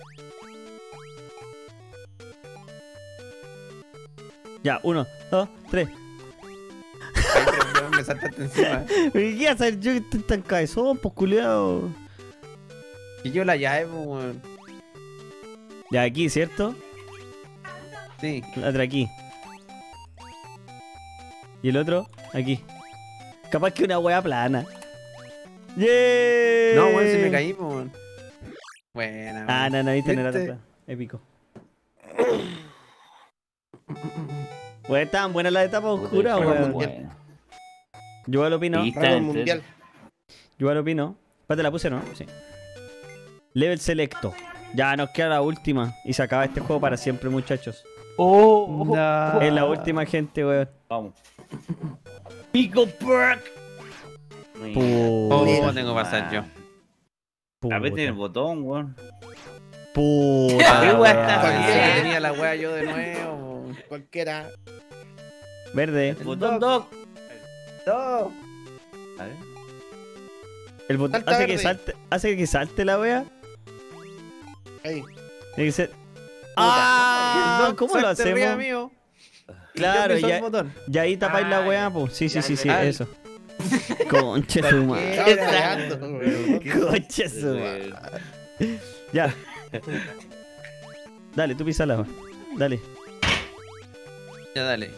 Ya, uno, dos, tres. Ay, pero, weón, me saltaste encima. ¿Qué iba a hacer yo que estoy tan cabezón, pues culiao? Y yo la llave, pues, weón. Ya, aquí, ¿cierto? Sí. La otra aquí. Y el otro, aquí. Capaz que una wea plana. ¡Yeah! No, weón, si me caí, pues, weón. Buena, Ah, weón. no, no, viste, no era tan ¿Viste? plana. Épico. Weón, estaban buenas las etapas oscuras, Puta, weón. bueno. Yo igual opino. Sí. Raro Está mundial. Yo igual opino. Espérate, la puse, ¿no? Sí. Level selecto. Ya nos queda la última. Y se acaba este juego para siempre, muchachos. Oh, oh, No. Es la última, gente, weón. Vamos. Pico Perk. Oh, Puta. tengo que pasar yo. Apete el Puta. botón, weón. Puta. ¿Qué la wea wea. está Cualquiera bien? que tenía la wea yo de nuevo. Cualquiera. Verde. Botón Doc. No. A ver. El botón Salta hace que verde. salte, hace que salte la wea. Ahí. Tiene que ser. ¡Ah! No, ¿Cómo lo salte arriba hacemos? mío. Y Claro, yo piso el ya, botón. ya ahí tapáis la Ah, wea, ya. pues. Sí, sí, Ya, sí, ya, sí, ya. eso. Conche su madre. Estaba cagando, weón. Conche su madre. Ya. Dale, tú pisa la wea. Dale. Ya, dale.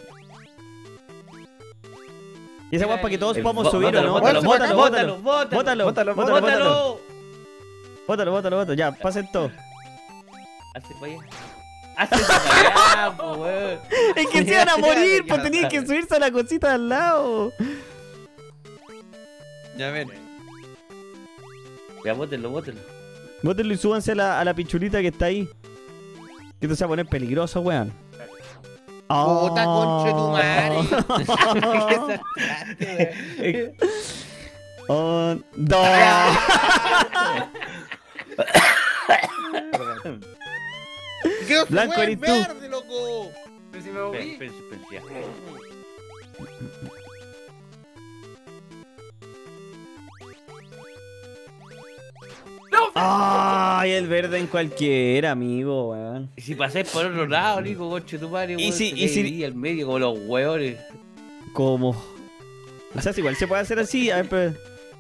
Y esa wea es para que todos El- podamos bó- subir, ¿o bótalo, no? bótalo, Bótalo, bótalo, bótalo. bótalo, Bótalo, bótalo, bótalo, bótalo. bótalo. Bótalo, bótalo, bótalo. Ya, pasen todos. Hazte para allá. Hazte para allá, po, weón. Es que se iban a morir, Ya, pues ya. tenían que subirse a la cosita de al lado. Ya, a ver. Ya, bótelo, bótelo. Bótenlo y súbanse a la, a la pichulita que está ahí. Que esto se va a poner peligroso, weón. Puta conche tu madre. madre. Un, dos. ¿Qué os Blanco, fue eres tú. verde, loco? Ya. Ay, el verde en cualquiera, amigo, weón. Y si pasáis por otro lado, Nico, conche tu madre, Y weón, si- te y si- caería al medio como los hueones. ¿Cómo? O sea, si igual se puede hacer así, a ver, pero...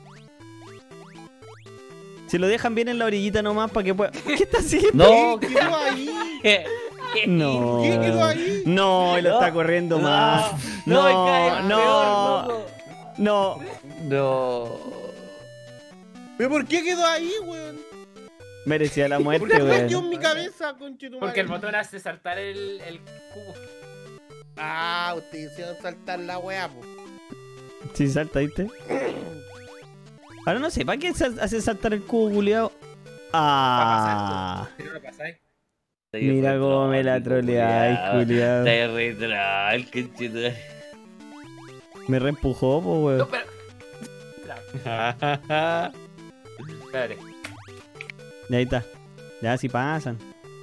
Si lo dejan bien en la orillita nomás para que pueda... ¿Qué está haciendo? No, ¿Qué quedó ahí? No. ¿Qué quedó ahí? No, y lo No. está corriendo más. no, me No, cae no, peor, loco. no. No. ¿Pero por qué quedó ahí, weón? Merecía la ¿Por muerte, qué quedó weón. en mi cabeza, conchetumare? Porque el botón hace saltar el, el cubo. Ah, ustedes hicieron saltar la weá, po. Sí, salta, ¿viste? Ahora no sé, ¿para qué sal- hace saltar el cubo, culiao? Ah. Si no lo pasáis. Mira cómo me la troleáis, culiao. Está retral, conche tu madre. Me reempujó, po, No, weón. pero. Claro. Espérate. Y ahí está. Ya, si pasan.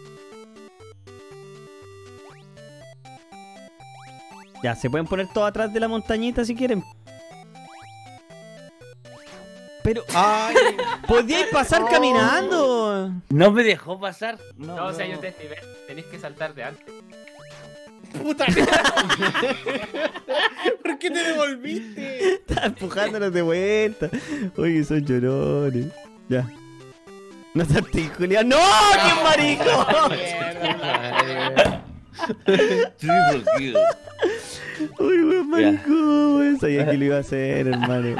Ya, se pueden poner todos atrás de la montañita si quieren. Pero. ¡Ay! ¡Podíais pasar caminando! No me dejó pasar. No, No, o sea, no. yo te nivel. Tenéis que saltar de antes. Puta. ¿Por qué te devolviste? Estaba empujándonos de vuelta. Oye, son llorones. Ya. No te articulas. ¡No! ¡Qué marico! Triple kill. Uy, weón, marico, weón. Sabía que lo iba a hacer, hermano.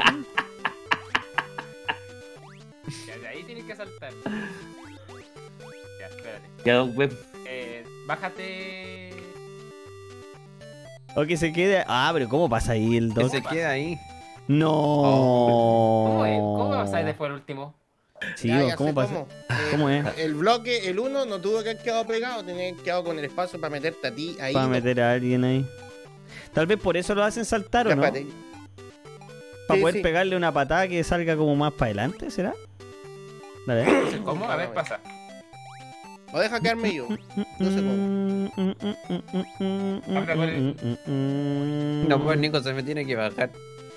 Ya, de ahí tienes que saltar. Ya, espérate. Ya, weón. Eh, bájate. O que se quede. Ah, pero ¿cómo pasa ahí el Que dos? se queda ahí. No. ¿Cómo es? ¿Cómo vas a ir después el último? Sí, Ya, weón, ya ¿cómo sé pasa? cómo. ¿Cómo es? El bloque, el uno, no tuvo que haber quedado pegado, tenía que haber quedado con el espacio para meterte a ti ahí. Para no. meter a alguien ahí. Tal vez por eso lo hacen saltar, ¿o Ya, no? espérate. Para Sí, poder sí. pegarle una patada que salga como más para adelante, ¿será? Dale. ¿Cómo? A ver, pasa. O deja quedarme yo. No sé cómo. Habla con él. No, pues Nico se me tiene que bajar.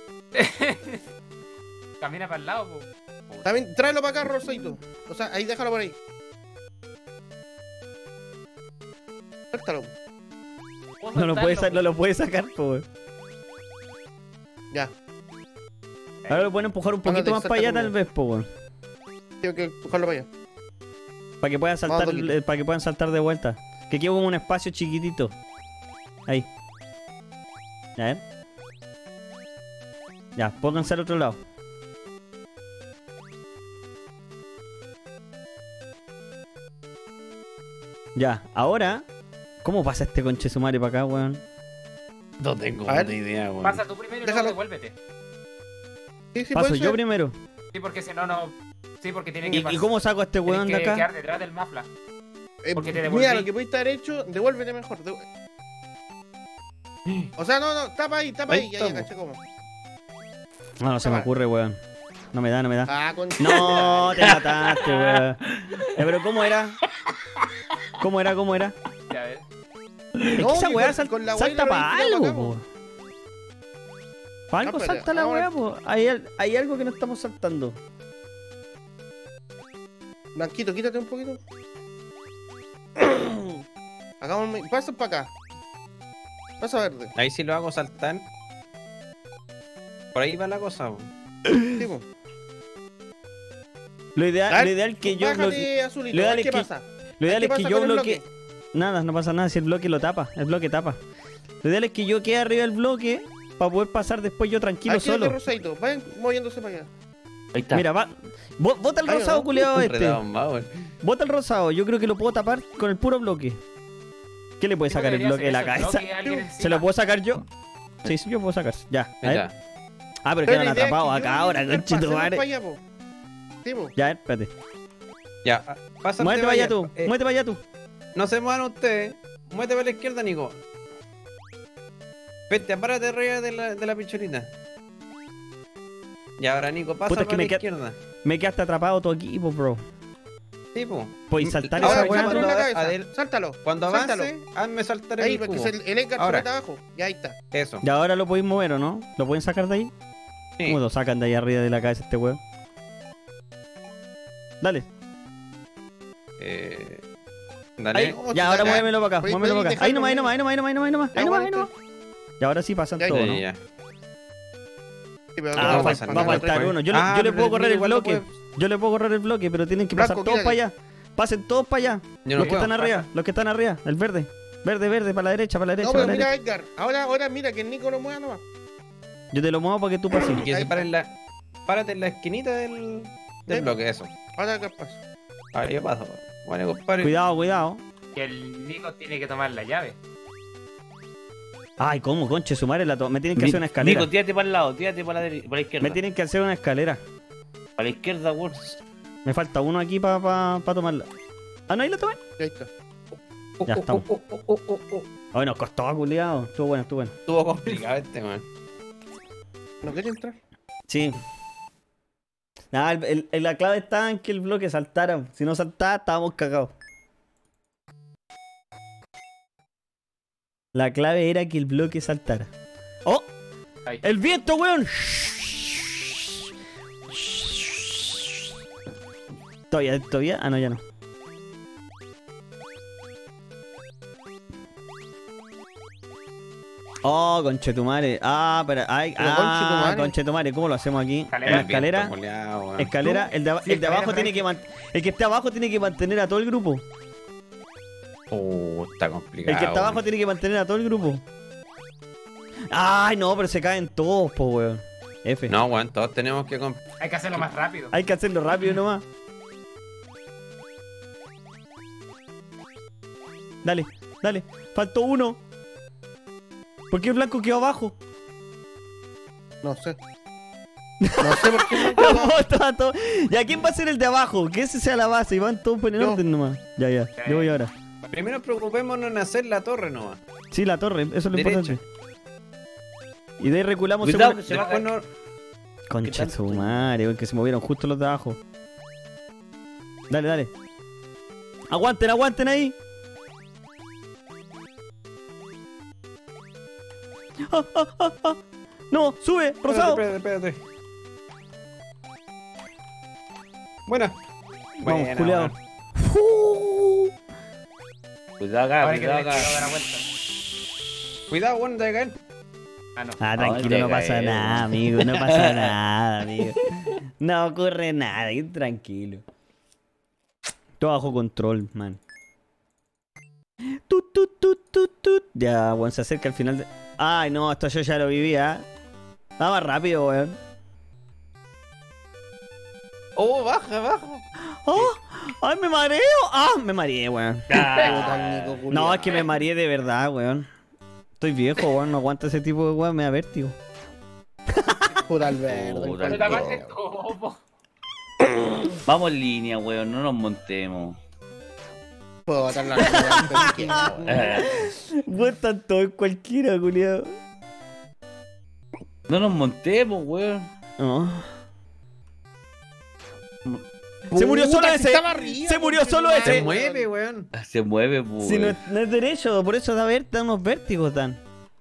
Camina para el lado, po. También, tráelo para acá, Rosaito. O sea, ahí déjalo por ahí. Suéltalo. Puedo No lo puede, soltarlo, no lo puede sacar, po, weón. Ya. Ahora lo pueden empujar un poquito Ándate, más para allá, salta tal vez, po, weón. Tengo que empujarlo para allá. Para que puedan saltar, Vamos, Toquito. eh, para que puedan saltar de vuelta. Que quede como un espacio chiquitito. Ahí. A ver. Ya, pónganse al otro lado. Ya, ahora. ¿Cómo pasa este conche sumario para acá, weón? No tengo A ver. puta idea, weón. Pasa tú primero y Déjalo. luego devuélvete. Sí, sí, Paso puede yo ser. primero. Sí, porque si no, no. Sí, porque tiene que ¿Y, y pasar. cómo saco a este Tienes weón de que acá? quedar detrás del mafla. Eh, Porque te mira, devolví. lo que pudiste haber hecho, devuélvete mejor. devu- O sea, no, no, tapa ahí, tapa Ahí ahí. Ya, ya, estamos. caché cómo. No, no se me Toma. ocurre, weón. No me da, no me da. Ah, con. No, te mataste, weón. Ya, pero ¿cómo era? ¿Cómo era? ¿Cómo era? Ya ves. Es No, que esa que weá con- sal- con la salta weá lo para habéis tirado algo, acá, po. Para algo No, pero salta la ahora- weá, po. Hay, al- hay algo que no estamos saltando. Blanquito, quítate un poquito. Hagamos. un- Pasa para acá. Pasa verde. Ahí sí lo hago saltar. Por ahí va la cosa, weón. Sí, po. Lo ideal, A ver, lo ideal que yo Bájate, bloque- azulito, lo a ver ideal es ¿qué que- pasa? lo ideal ¿Qué es que pasa yo con el bloque. bloque? Nada, no pasa nada si el bloque lo tapa. El bloque tapa. Lo ideal es que yo quede arriba del bloque para poder pasar después yo tranquilo Aquí solo. de rosadito, vayan moviéndose para allá. Ahí está. Mira, va. Bo- Bota el Ahí, rosado, ¿no? culiado este. Enredado más, weón. Bota el rosado. Yo creo que lo puedo tapar con el puro bloque. ¿Qué le puede Sí, sacar el debería bloque de la ser eso, cabeza? bloque, alguien ¿Se lo encima. puedo sacar yo? Sí, sí, yo puedo sacar. Ya, a ver. Ya. Ah, pero Pero quedan la idea es que atrapados yo acá voy a ahora, intentar conchito pasemos madre. para allá, po. Sí, po. Ya, a ver, espérate. Ya, ah, pásate Muévete para allá tú. Eh, Muévete para allá tú. No se muevan ustedes. Muévete para la izquierda, Nico. Vete, apárate arriba de la, de la picholita. Puta, es Y ahora, Nico, pasa para que me la queda- izquierda. Me quedaste atrapado tu equipo, bro. Sí, po. Podéis saltar Ahora, esa weá, weá. cuando- la cabeza. Adel- Sáltalo. Cuando Sáltalo. avance, hazme saltar el Ahí, porque cubo. es el, el Edgar Ahora. sobre abajo. Ya ahí está. Eso. Y ahora lo podéis mover, ¿o no? ¿Lo pueden sacar de ahí? Sí. ¿Cómo lo sacan de ahí arriba de la cabeza este weón? Dale. Eh, Ahí, dale. oh, Ya, ahora ya. muévemelo para acá, Podéis- muévemelo podéis para acá. Ahí dejarlo nomás, ahí ahí. nomás, ahí nomás, ahí nomás, ahí nomás, ahí nomás, Ya, ahí nomás, ahí aguanta. nomás. Y ahora sí pasan Ya, todos, Ya, ¿no? ya. Sí, pero Ah, no va, a pasa fal- nada. va a faltar uno. Yo, le- Ah, yo le pero puedo el correr el igual lo bloque. Yo le puedo correr el bloque, pero tienen que pasar Blanco, todos quédate. para allá. Pasen todos para allá. Yo no los que puedo. están arriba, los que están arriba. El verde. Verde, verde, para la derecha, para la derecha, No, para pero la mira, derecha. Edgar. Ahora, ahora mira que el Nico lo mueva nomás. Yo te lo muevo para que tú pases. Y que se pare en la. Párate en la esquinita del. Del Sí. bloque, eso. Ahora qué pasa. Ahí yo paso. Bueno, compadre. Cuidado, cuidado. Y el Nico tiene que tomar la llave. Ay, ¿cómo, conche, su madre? La to- Me tienen que hacer una escalera. Nico, tírate para el lado, tírate para la, dere- para la izquierda. Me tienen que hacer una escalera. Para la izquierda, weón. Me falta uno aquí para pa, pa tomarla. Ah, no, ahí la tomé. Ahí está. Ya estamos. Oh, oh, oh, oh, oh. Ay, nos costó, culiado. Estuvo bueno, estuvo bueno. Estuvo complicado este, man. ¿No quiere entrar? Sí. Nada, el- el- el- la clave estaba en que el bloque saltara. Si no saltaba, estábamos cagados. La clave era que el bloque saltara. ¡Oh! Ahí. ¡El viento, weón! Todavía, todavía. Ah, no, ya no. Oh, conchetumare. Ah, pero. Ay, Pero ah, conchetumare. conchetumare. ¿Cómo lo hacemos aquí? Escalera. En la escalera. Culeado, weón. Escalera. El de, ab- Sí, el de abajo escalera, tiene que man- El que está abajo tiene que mantener a todo el grupo. Oh, está complicado. El que está abajo weón. tiene que mantener a todo el grupo. Ay, no, pero se caen todos, po, weón. F. No, weón, todos tenemos que. comp- Hay que hacerlo más rápido. Hay que hacerlo rápido nomás. Dale, dale. Faltó uno. ¿Por qué el blanco quedó abajo? No sé. No sé por qué no quedó. Vamos, todo, todo. ¿Y quién va a ser el de abajo? Que ese sea la base y van todos por el Yo. orden nomás. Ya, ya. Yo voy ahora. Primero preocupémonos en hacer la torre nomás. Sí, la torre, eso es lo Derecha. importante. Y de ahí reculamos Cuidado según- que se va a Después caer. no. Concha ¿Qué su tal? madre, weón, que se movieron justo los de abajo. Dale, dale. Aguanten, aguanten ahí. Ah, ah, ah, ah. No, sube, rosado. Espérate, espérate, espérate. Buena. Vamos, Buena, culiao. weón. Uh. Cuidado acá, Ahora que cuidado le acá. quiero dar la vuelta. Cuidado, weón, de caer. Ah, no. Ah, No, tranquilo, no te pasa caes. nada, amigo. No pasa nada, amigo. No ocurre nada, ahí tranquilo. Todo bajo control, man. Tut, tut, tut, tut, tut. Ya, weón, se acerca al final de... Ay, no, esto yo ya lo vivía. Va más rápido, weón. Oh, baja, baja. ¡Oh! ¡Ay, me mareo! ¡Ah! Me mareé, weón. Puta, el Nico, culiao. No, es que me mareé de verdad, weón. Estoy viejo, weón. No aguanto ese tipo de weón. Me da vértigo. Puta Alberto. Puta, Pero el capaz culiao. que como. Vamos en línea, weón, no nos montemos. Puedo botar la mierda, pero weón. Eh, Weón, están todos cualquiera, culiado. No nos montemos, weón. No. Se murió Puta, solo si ese. estaba arriba, Se murió conche solo tu ese. madre, Se mueve, weón. Se mueve, pues. Si no, weón. es- no es derecho, por eso da ver, da unos vértigos, Dan.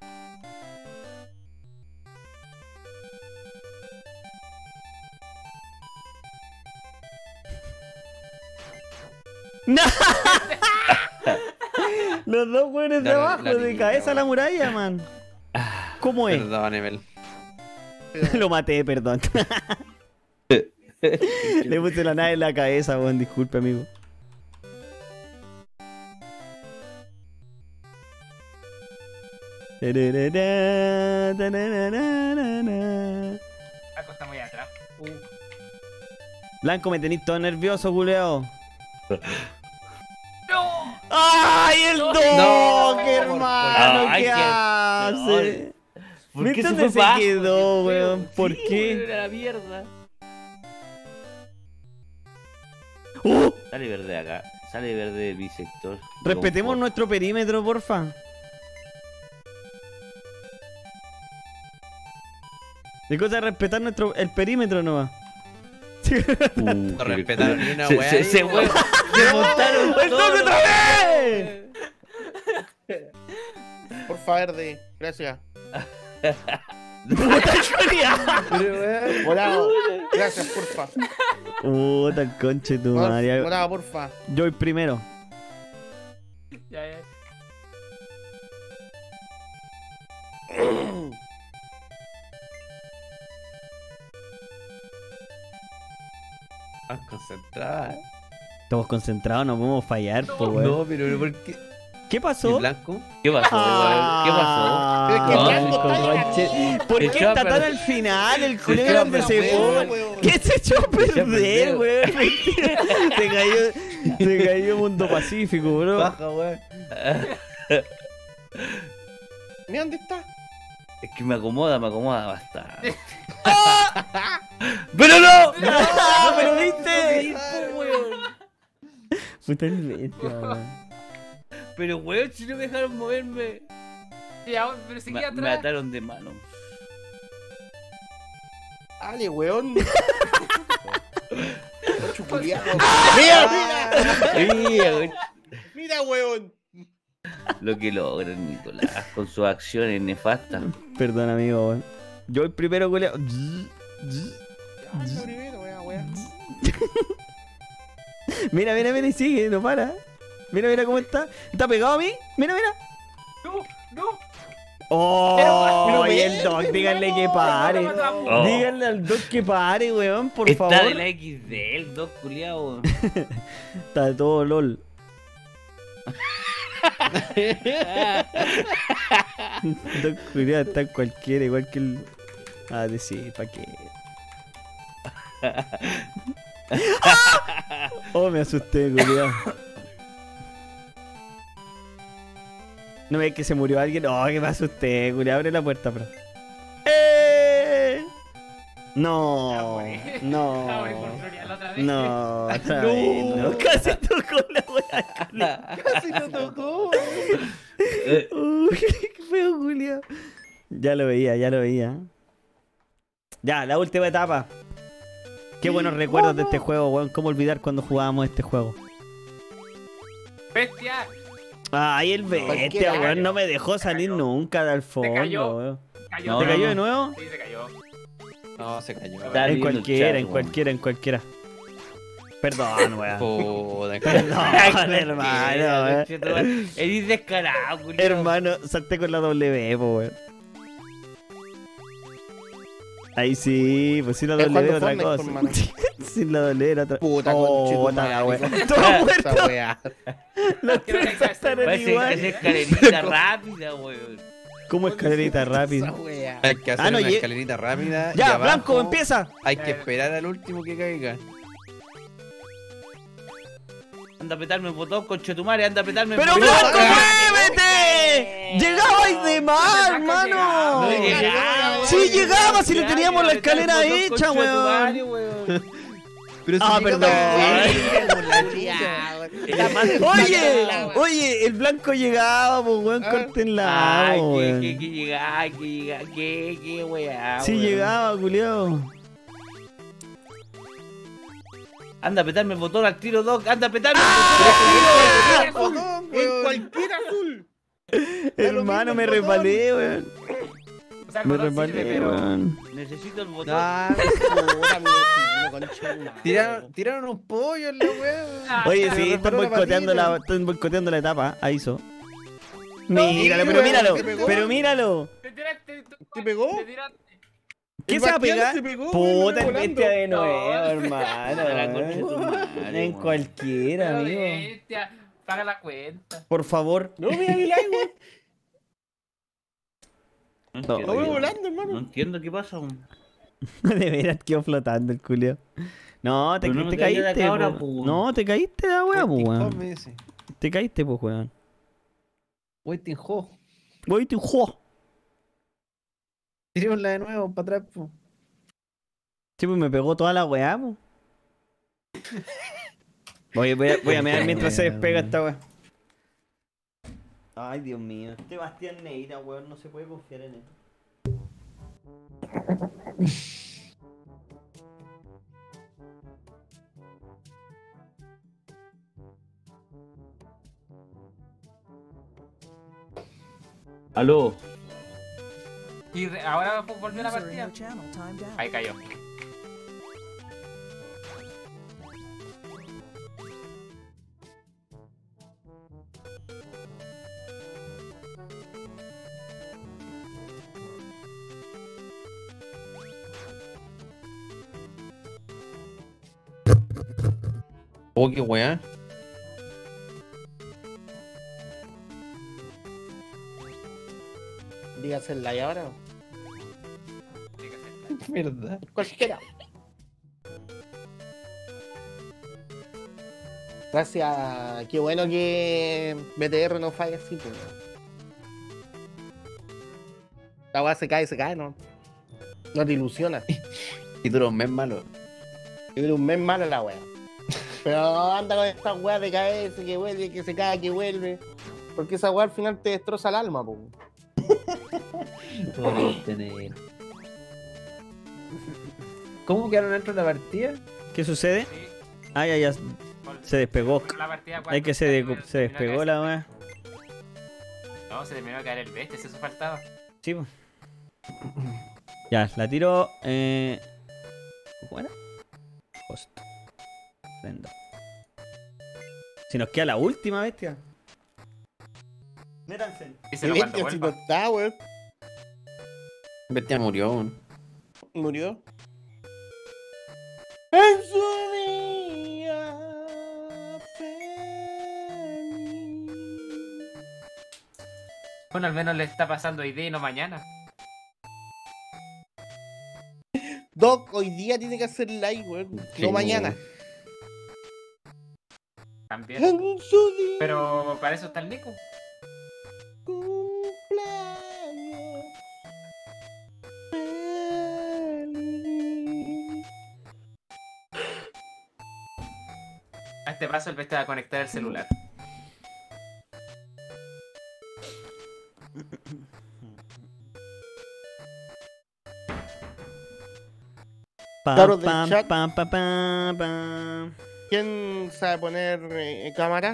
¡No! Los dos güeyes de Dale, abajo, la de niña, cabeza a la weón. muralla, man. ¿Cómo es? Perdón, Emel. Lo maté, perdón. Le puse la nave en la cabeza, weón. Disculpe, amigo. Paco está muy atrás. Uh, Blanco, me tenís todo nervioso, culeo. ¡No! ¡Ay, el No. dog, No, hermano! Ay, ¿Qué qué- hace? ¿Por ¿Viste qué dónde fue se bajo? quedó, Qué feo. weón? ¿Por Sí, qué? weón, era la mierda. ¡Uh! Sale verde acá. Sale verde de mi sector. Respetemos Confort. nuestro perímetro, porfa. De cosa de respetar nuestro el perímetro nomás. No respetaron ni una Se, weá. se, ahí, se, weón. fue- se montaron ¡El todos toque los- otra vez! Por favor, de. Gracias. ¡Puta Julia! Pero, weón. Volado. Gracias, porfa. Puta el conche tu Por- madre. Volado, porfa. Yo voy primero. Ya, ya. Estás concentrada. Estamos concentrados, no podemos fallar, po, weón. No, pero ¿por qué? ¿Qué ¿Y pasó? blanco? ¿Qué pasó, weón? ¿Qué pasó? Pero es que No, Blanco Con está ahí. conche- ¿Por Se qué echó a está tan perder. al final? El Se culero echó a donde se perder, fue. ¿Qué se echó a echó a perder, perder. weón? Mentira. Se cayó, se cayó Mundo Pacífico, bro. Baja, weón. Mira dónde está. Es que me acomoda, me acomoda bastante. ¡Pero no! ¡No, pero viste! Sí, po, weón. Puta el bestia, weón. Pero weón, si no me dejaron moverme. Sí, ahora- pero seguí Me, me atrás. ataron de mano. Dale, weón. Chuculeado. Mira, mira. Mira, weón, Mira, weón. lo que logran Nicolás con sus acciones nefastas. Perdón, amigo, weón. Yo el primero, culeo. Ay, yo primero, weón, weón. Mira, mira, mira y sigue, no para. Mira, mira cómo está. ¿Está pegado a mí? Mira, mira. No, no. Oh, pero y ve, el Doc, díganle que pare. Oh. Díganle al Doc que pare, weón, por Está favor. de la equis de el dos culiao. Está de todo LOL. Doc culiao está en cualquiera, igual que el. Ah, de sí, ¿pa' qué? Oh, me asusté, culiao. ¿No ves que se murió alguien? Oh, que me asusté, culiao. Abre la puerta, bro. ¡Eh! No, no. Ah, voy por Florian otra vez. No, otra vez, no. Casi tocó la wea. Casi lo tocó. Uy, qué feo, Julia. Ya lo veía, ya lo veía. Ya, la última etapa. Qué buenos recuerdos de este juego, weón. ¿Cómo olvidar cuando jugábamos este juego? Bestia. Ay, el bestia, Cualquiera. weón. No me dejó salir cayó. nunca del fondo, cayó. weón. Cayó. No, ¿Te no, cayó no. de nuevo? Sí, se cayó. No, se cayó. Dale. En viendo el cualquiera, chat, en weón. cualquiera, en cualquiera. Perdón, weón. Puta, Perdón, hermano, weón. Eres descarado, culiao. Hermano, salté con la W, po, weón. Ahí sí, pues sin la Es W era cuando otra Fortnite, cosa. hermano. Sin la W era otra Puta, Oh, conche tu puta la madre, wea. con- Todo Esa muerto. weá. Los Creo que tres hay que estaban Parece que igual. hace escalerita rápida, weón. ¿Cómo escalerita Esa rápida? weá. Hay que hacer Ah, no, una ye- escalerita rápida. y Ya, abajo Blanco, empieza. Hay que esperar al último que caiga. Anda a petarme el botón, conchetumare, anda a petarme el ¡Pero botón. Blanco, muévete! ¡Llegaba de más, hermano! No No llegaba, llegaba, Sí weón. llegaba, si le teníamos la Apretar el escalera botón, hecha, conchetumare, weón. Pero Ah, si llega perdón. para- Oye, oye, el Blanco llegaba, pues, weón, córtenla, Ay, po, que, weón. que, que llegaba, que llegaba, que, que weá. Sí weón. llegaba, culiao. Anda a petarme el botón al tiro, Doc, anda a petarme ¡Ah! el botón. En cualquier azul. Hermano, me resbalé, weón. O sea, el Me botón sirve, resbalé, pero- weón. Necesito el botón. Ah, Puta, mi vecino, conche tu madre. tiraron, tiraron un pollo en la weá. Ah, Oye, ah, sí, me están resbaló la boicoteando la, patita. están boicoteando la etapa. Ahí hizo. Míralo, pero weón, míralo, te pegó. pero míralo. Te tiraste. ¿Te pegó? Te tiraste. ¿Qué El se va a Bastián pegar? se pegó, Puta, el volando. bestia de No. nuevo, A la hermano. concha de tu madre, En weón. cualquiera, Pero amigo. bestia, paga la cuenta. Por favor. No, mira mi live, No No, entiendo, voy qué- volando, no hermano. entiendo qué pasa. weón. De veras quedó flotando el culio. No, te, Pero no me te caí de caíste, acá ahora, po. po, weón. No, te caíste de la wea, po, Waiting Ho, weón. me dice. Te caíste, pues, weón. Waiting Ho. Voy tu jo. Tirémosla de nuevo para atrás, po. Sí, pues me pegó toda la weá, po. Voy, voy a, voy a mirar mientras se despega esta weá. Ay, Dios mío. Este Bastián Neira, weón, no se puede confiar en él. Aló. Y re- ahora volvió la User in partida. your channel timed out. Ahí cayó. Oh, qué weá. Dígase el live ahora. Tiene que ser. Verdad. Cualquiera. Gracias. Qué bueno que B T R no falla así, pues. La weá se cae, se cae, ¿no? No te ilusiona. Y dura un mes malo. Y dura un mes malo la weá. Pero anda con esta weá de caerse, que vuelve, que se cae, que vuelve. Porque esa weá al final te destroza el alma, po. tener. ¿Cómo quedaron dentro de la partida? ¿Qué sucede? Sí. Ah, ya, ya. Vol- Se despegó. volvió la partida Hay cuando que se, terminó- de- se terminó de despegó caer- la weá. No, se terminó de caer el bestia, eso faltaba. Sí, po. Ya, la tiro. Eh... ¿Cómo era? Host. Prendo. Si nos queda la última bestia. Métanse. Díselo Qué cuando bestia, si no vuelva. está, weón. Bestia murió aún. Murió. En su día feliz. Bueno, al menos le está pasando hoy día y no mañana. Doc, hoy día tiene que hacer live, weón. Sí, No mañana. También. En su día Pero para eso está el Nico. cumpleaños feliz. A este paso el bestia va a conectar el celular. Pam, Cabros del pam, chat. pam, pam, pam, pam. ¿Quién sabe poner eh, cámara?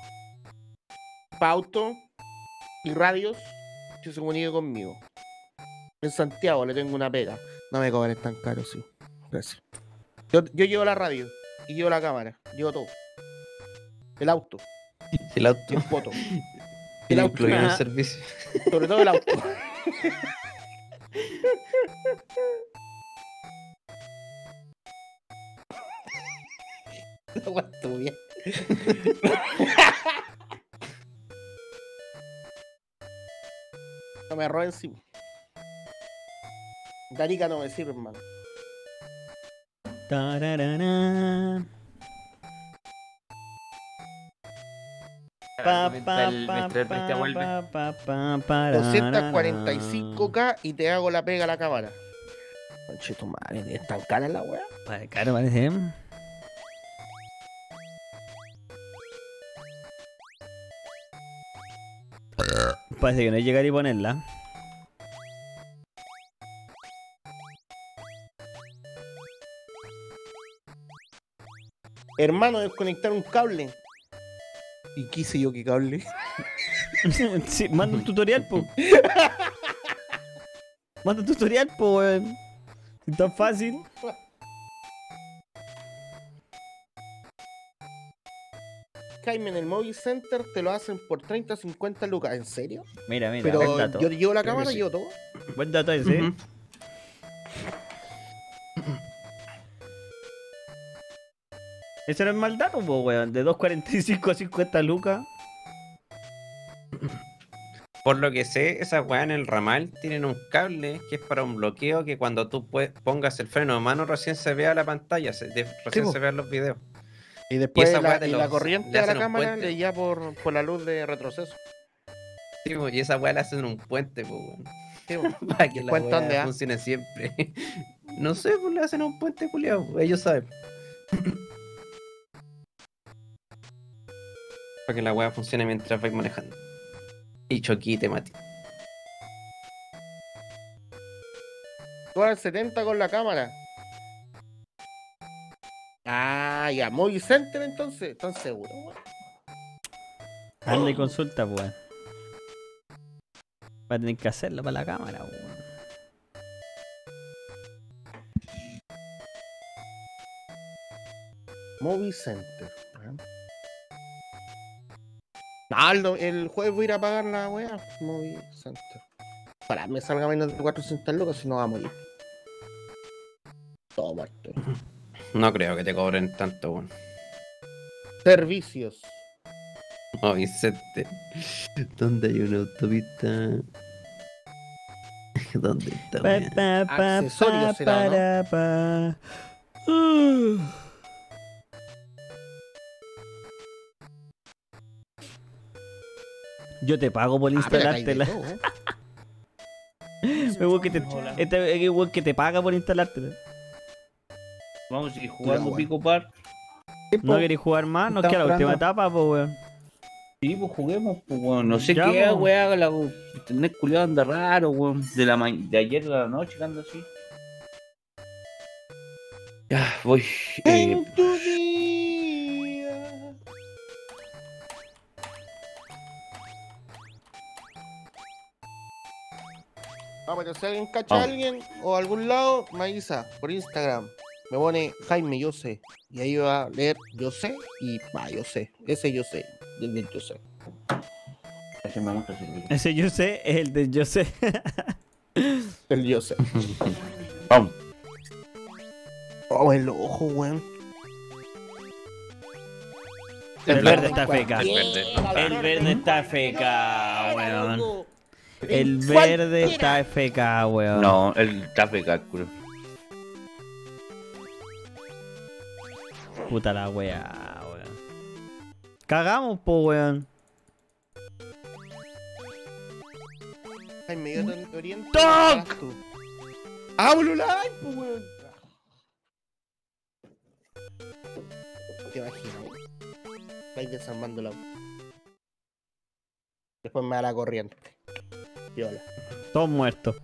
Pauto y radios que se comunique conmigo. En Santiago le tengo una pega. No me cobren tan caro, sí. Gracias. Yo, yo llevo la radio y llevo la cámara. Llevo todo. El auto El auto y el foto. tiene auto. incluido en el Ah. servicio. Sobre todo el auto. No aguanto bien. No me roben encima. Darica no me sirve, hermano. Tararara. Pa, Mientras pa, el- pa, mientras el bestia pa, vuelve. pa, pa, pa, pararara. doscientos cuarenta y cinco K y te hago la pega a la cámara. Conchito madre, ¿es tan cara la weá? Vale, claro, parece. Parece que no es llegar y ponerla. Hermano, desconectar un cable. ¿Y qué hice yo qué cable? Sí, manda un tutorial, po. Manda un tutorial, po, weón. Es tan fácil. Jaime, en el Movie Center te lo hacen por treinta, cincuenta lucas. ¿En serio? Mira, mira, Pero buen dato. yo llevo la Creo que cámara, sí. llevo todo. Buen dato ese. Ujú. Ese no es mal dato, po, weón. De dos cuarenta y cinco a cincuenta lucas. Por lo que sé, esas weas en el ramal tienen un cable que es para un bloqueo que cuando tú pue- pongas el freno de mano recién se vea la pantalla, se- de- recién po. se vean los videos. Y después esa la, weá de y la los- corriente le a la hacen un cámara puente. le ya por, por la luz de retroceso. Sí, po, y esa wea la hacen un puente, po, weón. Sí, po. Para que la ¿Puente wea dónde, ah? funcione siempre. No sé, pues le hacen un puente culiado, ellos saben. Para que la wea funcione mientras vais manejando. Y choquite, Mati. Tú al setenta con la cámara. Ah, ya, Movie Center entonces. ¿Están seguros, weón? Anda y consulta, pues. Va a tener que hacerlo para la cámara, weón. Movie Center. weón. No, el, do- el jueves voy a ir a pagar la weá. Movie Center. Para me salga menos de cuatrocientas lucas, si no va a morir. Todo muerto. No creo que te cobren tanto, weón. Servicios. No, Vicente. ¿Dónde hay una autopista? ¿Dónde está? Pa, weón? pa, pa, Accesorios pa, será, ¿no? para, pa. Uh. Yo te pago por Ah, pero acá hay de instalártela. todo, ¿eh? Me gusta que te, Hola. este es el weón que te paga por instalártela. Vamos a seguir jugando Pura Pico Park. ¿No querés jugar más? Nos Estamos queda la última esperando. etapa, pues, weón. Sí, pues juguemos, pues, weón. No sé Ya, qué, po. weón. La internet culiado anda raro, weón. De, la ma- de ayer a la noche que anda así. Ya, voy. Eh, En tu día. Ah, pero si alguien cacha a Vamos. alguien o a algún lado, me avisa por Instagram. Me pone Jaime, yo sé. Y ahí va a leer yo sé y va, yo sé. Ese yo sé. Desde el yo sé. ese me gusta ese video. Ese yo sé es el de yo sé. El yo sé. Vamos. Oh, el ojo, weón. El blanco. verde está feca. El verde. El verde está feca, weón. loco. El En verde cualquiera. está feca, weón. No, el tafe cálculo. Puta la weá, weón. Cagamos, po, weón. Jaime, yo te oriento. ¡Toc! Haz tú. ¡Hablo live, pues, weón! Te imaginas, weón. Vais desarmando la. Después me da la corriente. Y hola. Todos muertos.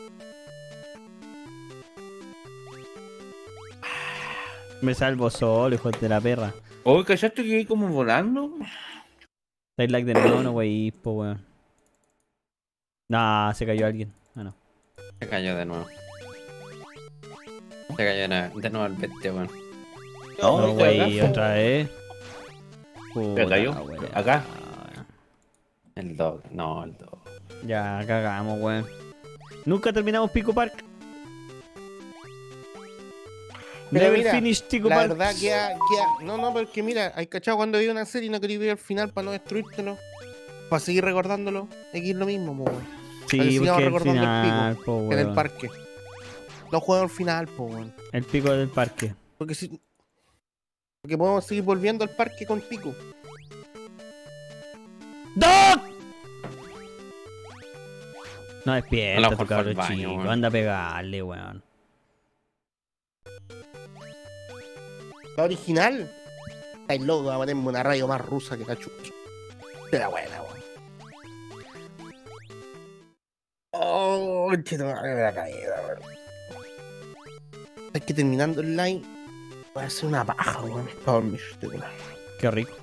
Me salvo solo, hijo de la perra. Oye, ¿cachaste que hay como volando? Dais like de nuevo, no, wey, po, weón. Nah, se cayó alguien. Ah, no. Se cayó de nuevo. Se cayó de de nuevo el bestia, weón. No, No, este wey, acá. otra vez. Puta cayó? la weá. Acá. El dog. No, el dog. Ya, cagamos, weón. Nunca terminamos Pico Park. Pero Never mira, finish Pico La Park. verdad que, ha- que ha- no, no, porque mira, hay cachado cuando vi una serie y no quería ver al final para no destruírtelo. Para seguir recordándolo. Aquí es lo mismo, po, weón. Sí, Ahí sigamos porque el recordando el final, po, En el weón. parque. No juego al final, po, weón. El pico del parque. Porque si. Porque podemos seguir volviendo al parque con pico. ¡Doc! No A despierta lo tu mejor fue cabro al baño, chico. weón. Anda a pegarle, weón. La original. Ay, loco, va a ponerme una radio más rusa que la chucha. De la buena, weón. Oh, che, me da la caída, weón. Es que terminando el live, voy a hacer una paja, weón. Para dormir, de una. Qué rico.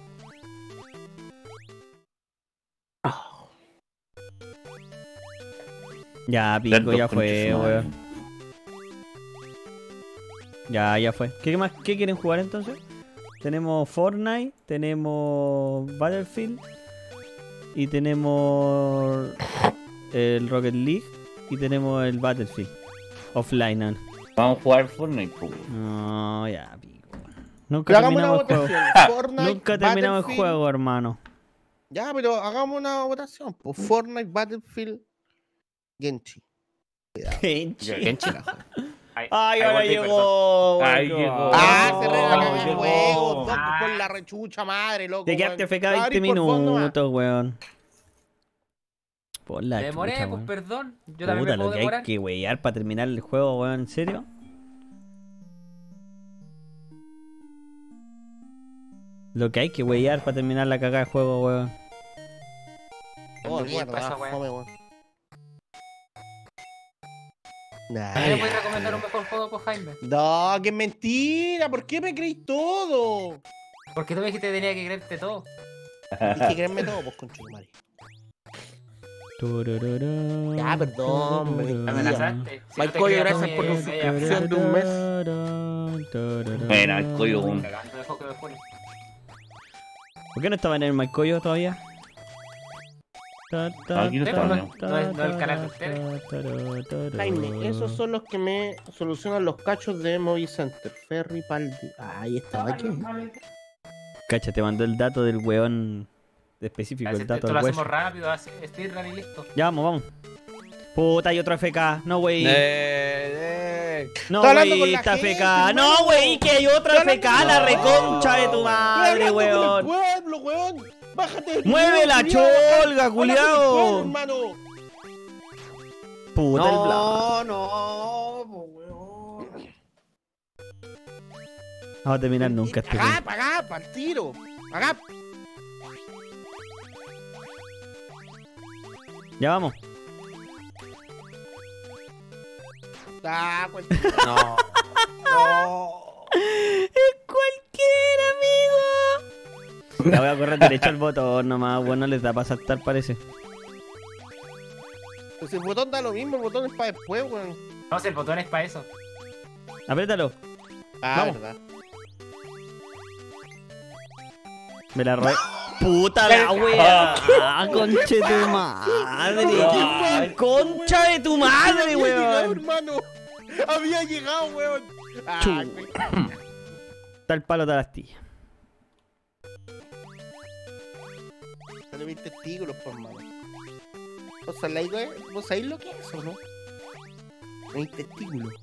Ah. Ya, pico, Tanto ya concha fue, su madre. weón. Ya, ya fue. ¿Qué más? ¿Qué quieren jugar entonces? Tenemos Fortnite, tenemos Battlefield y tenemos el Rocket League y tenemos el Battlefield offline. ¿No? Vamos a jugar Fortnite, po, weón. No, ya, pico. Pero Nunca hagamos una terminamos el juego. votación. Fortnite, Nunca terminamos el Battlefield. juego, hermano. Ya, pero hagamos una votación. Pues Fortnite, Battlefield, Genshin. Genshin. Ahí- Ay, ahí ahora volví, llegó. Ahí weón. llegó. Ah, No, se regala no, el llegó. juego, dos Ah. por la rechucha madre, loco. Te quedaste weón. feca Abrí veinte por vos nomás. minutos, weón. Por la Me demoré, chucha, pues weón. perdón. Yo también Puta, me lo puedo que hay demorar. que weyar para terminar el juego, weón. ¿En serio? Lo que hay que weyar para terminar la cagada de juego, weón. Oh, Ando mierda, pasa, ah, weón. fome, weón. Nah. ¿Me puedes recomendar un mejor juego, pues, Jaime? No, que mentira, ¿por qué me creís todo? Porque tú me dijiste que tenía que creerte todo. Dije creerme todo, pues conchetumare. Ya, perdón, me Me amenazaste. Si no te Mike Coyo, creas, gracias tú por tu me- suscripción de un mes. Bueno, el Coyo, un- Cagando de foco de Juan. ¿Por qué no estaba en el Malcoyo todavía? Aquí no está, no. No es- no es el canal de ustedes. Jaime, esos son los que me solucionan los cachos de Movie Center. Ferry Paldi. Ah, ahí estaba aquí. Cacha, te mandó el dato del weón específico, el Así, dato Esto del lo hueso. hacemos rápido, así, speedrun y listo. Ya vamos, vamos. Puta, hay otro F K. No, wey. Eh, eh. No, Estoy hablando wey, con la esta gente, F K. No, hermano. wey, que hay otra Estoy F K, hablando la con- reconcha de tu Estoy madre, hablando con el weón. pueblo, weón. Bájate del Mueve video, la culiao, cholga, habla con el culiao. pueblo, hermano. Puta, el blanco. No, no, po, weón. Vamos a terminar nunca este Pagá, juego. pagá, pa'l tiro. Pagá. Ya vamos. Ah, pues, No. No. Es cualquiera, amigo. La voy a correr derecho al botón nomás, bueno, les da para saltar, parece. pues el botón da lo mismo, el botón es para después, weón. No sé, el botón es para eso. Apriétalo. Ah, Vamos. verdad. Me la robé. Puta la wea. Ah, conche tu madre. Concha de tu madre, Había llegado, weón. hermano. Había llegado, weón. Ah, Chu. güey. Está el palo de la astilla. Sale mis testículos, por mano. ¿Vos sabéis, güey? ¿Vos sabéis lo que es eso, no? Mis testículos.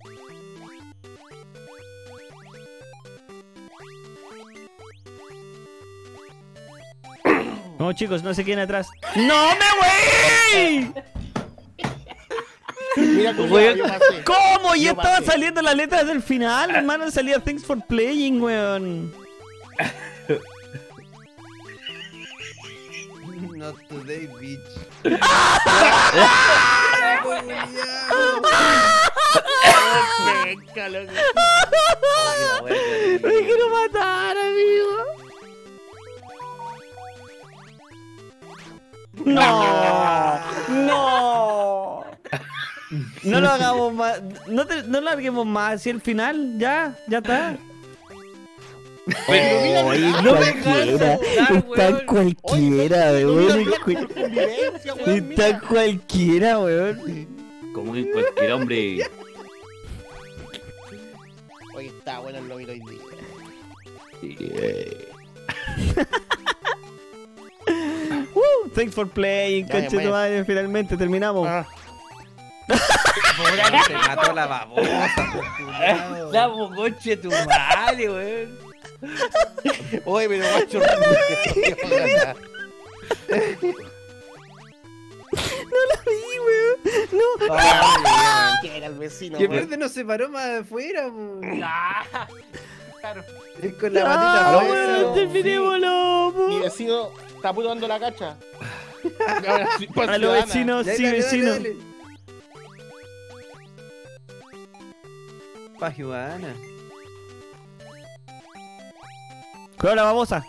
No, chicos, no se queden atrás. ¡No me voy! Mira cómo Weón, yo pasé. ¿Cómo? Ya Yo estaba pasé. saliendo las letras del final, hermano. Salía Thanks for Playing, weón. Not today, bitch. Venga, loco. Me quiero matar, amigo. No, no. No lo hagamos más. No, te, no larguemos más hacia el final. Ya, ya está. Pero mira, Oye, mira, no me cualquiera. canso, Está weón. cualquiera, Oye, weón. mira, mira, por convivencia, weón, Está mira. cualquiera, weón. Como que cualquier hombre. Oye, está bueno el lobito hoy día. Woo, thanks for playing, Ya, ya, conche tu vaya. madre. Finalmente terminamos. Ah, Se mató la babosa, por culiao. La bocoche tu madre, weón. oye, pero macho. Sí, weón. No. Ah, que era el vecino, Que weón. verde nos separó más de afuera, po. Ah, claro. Es con la Ah, patita Aló, afuera. weón, weón. terminémoslo, po. Mi vecino está puto dando la cacha. Y ahora sí, por A los ciudadana. vecinos, Dale, sí, dale, vecino. dale, dale. Pa' Juana. Cuidado la babosa.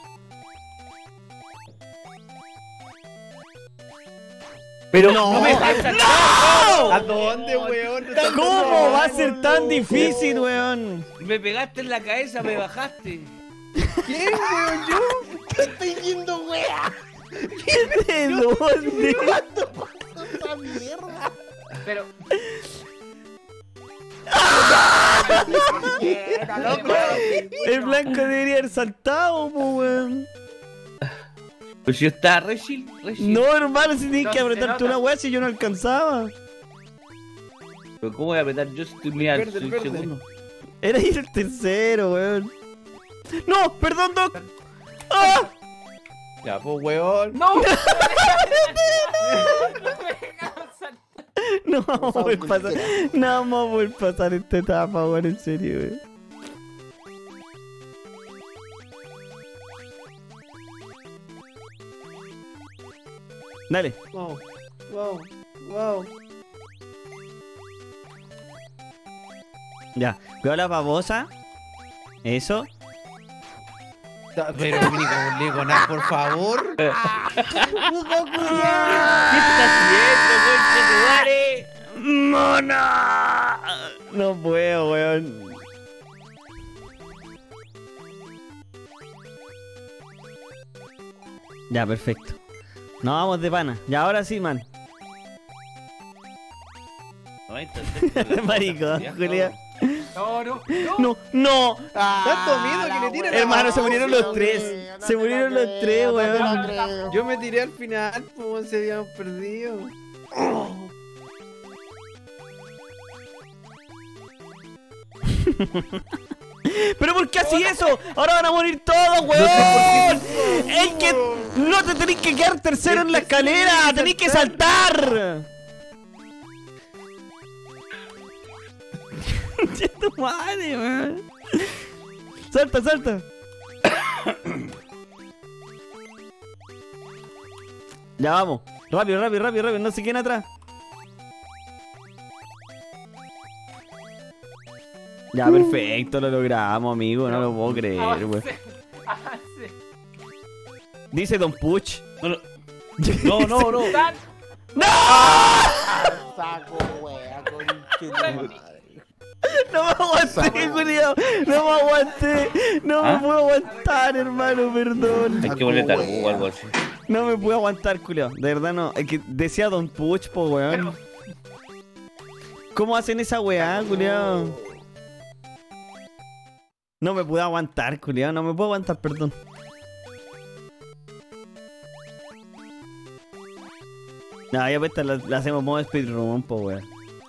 Pero No. no me dejas ¡No! ¿A dónde, weón? No estás ¿Cómo dando va a nada, ser tan weón. difícil, weón? Me pegaste en la cabeza, me bajaste. ¿Quién, weón? Yo. ¿Qué estoy yendo, wea? ¿De dónde? Esa mierda. Pero, Era loco. El blanco debería haber saltado, po, weón. Pues yo estaba re chill, re chill. No, hermano, si tienes No que se apretarte nota. una weá si yo no alcanzaba. Pero ¿cómo voy a apretar? Yo estoy mira, Verde, soy verde. segundo. Era ir el tercero, weón. No, perdón, Doc. ¡Ah! Ya, pues, weón. ¡no! No vamos a poder pasar. No vamos a poder pasar esta etapa, weón, en serio, weón. Dale. Wow, wow, wow. Ya. Cuidado la babosa. Eso. Ta- Pero Nico, Nicolás, por favor. ¿Qué estás haciendo, conche tu madre? ¡Mona! No puedo, weón. Ya, perfecto. Nos vamos de pana. Ya, ahora sí, man. No hay tanto- Marico, Ya, Julia. No, no, no. No, no. Tanto miedo que le tiran a Hermano, la se murieron voz, los weón. tres. Se murieron los tres, weón. Yo me tiré al final, pues se habían perdido. ¿Pero por qué así eso? Ahora van a morir todos, weón. ¡Ey, que no te tenés que quedar tercero en la escalera! ¡Tenés que saltar! ¡Che tu madre, weón! ¡Salta, salta! Ya vamos. Rápido, rápido, rápido, rápido. No sé quién atrás. Ya, perfecto, lo logramos, amigo. No lo puedo creer, weón. Avance, avance. Dice Don Puch. No, no, no, no. Tan- Saco, wea, conche tu madre. No me aguanté, Julio. No me aguanté. No me ¿Ah? puedo aguantar, hermano, perdón. Hay que volver al búho o algo así. No me puedo aguantar, Julio. De verdad no. Es que decía Don Puch, po, weón. ¿Cómo hacen esa weá, Julio? No me puedo aguantar, Julio. No me puedo aguantar, perdón. No, ya pues esta la, la hacemos modo speedrun, po, weón.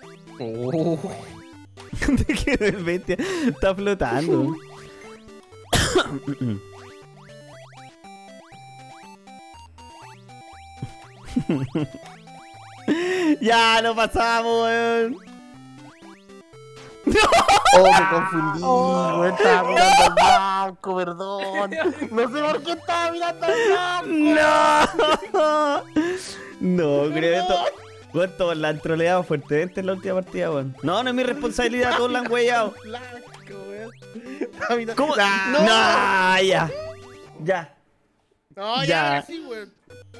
¿Dónde quedó el bestia? Está flotando. Ya, lo pasamos, weón. Oh, me confundí, weón. Estaba mirando al blanco, perdón. No sé por qué estaba mirando al blanco. No. No, creo que to- weón, todos la han troleado fuertemente en la última partida, weón. No, no es mi responsabilidad, todos la han huellado. Blanco, weón. Estaba mirando- ¿Cómo? Nah, No, ya. Ya. No, Ya. ya, ahora sí, weón.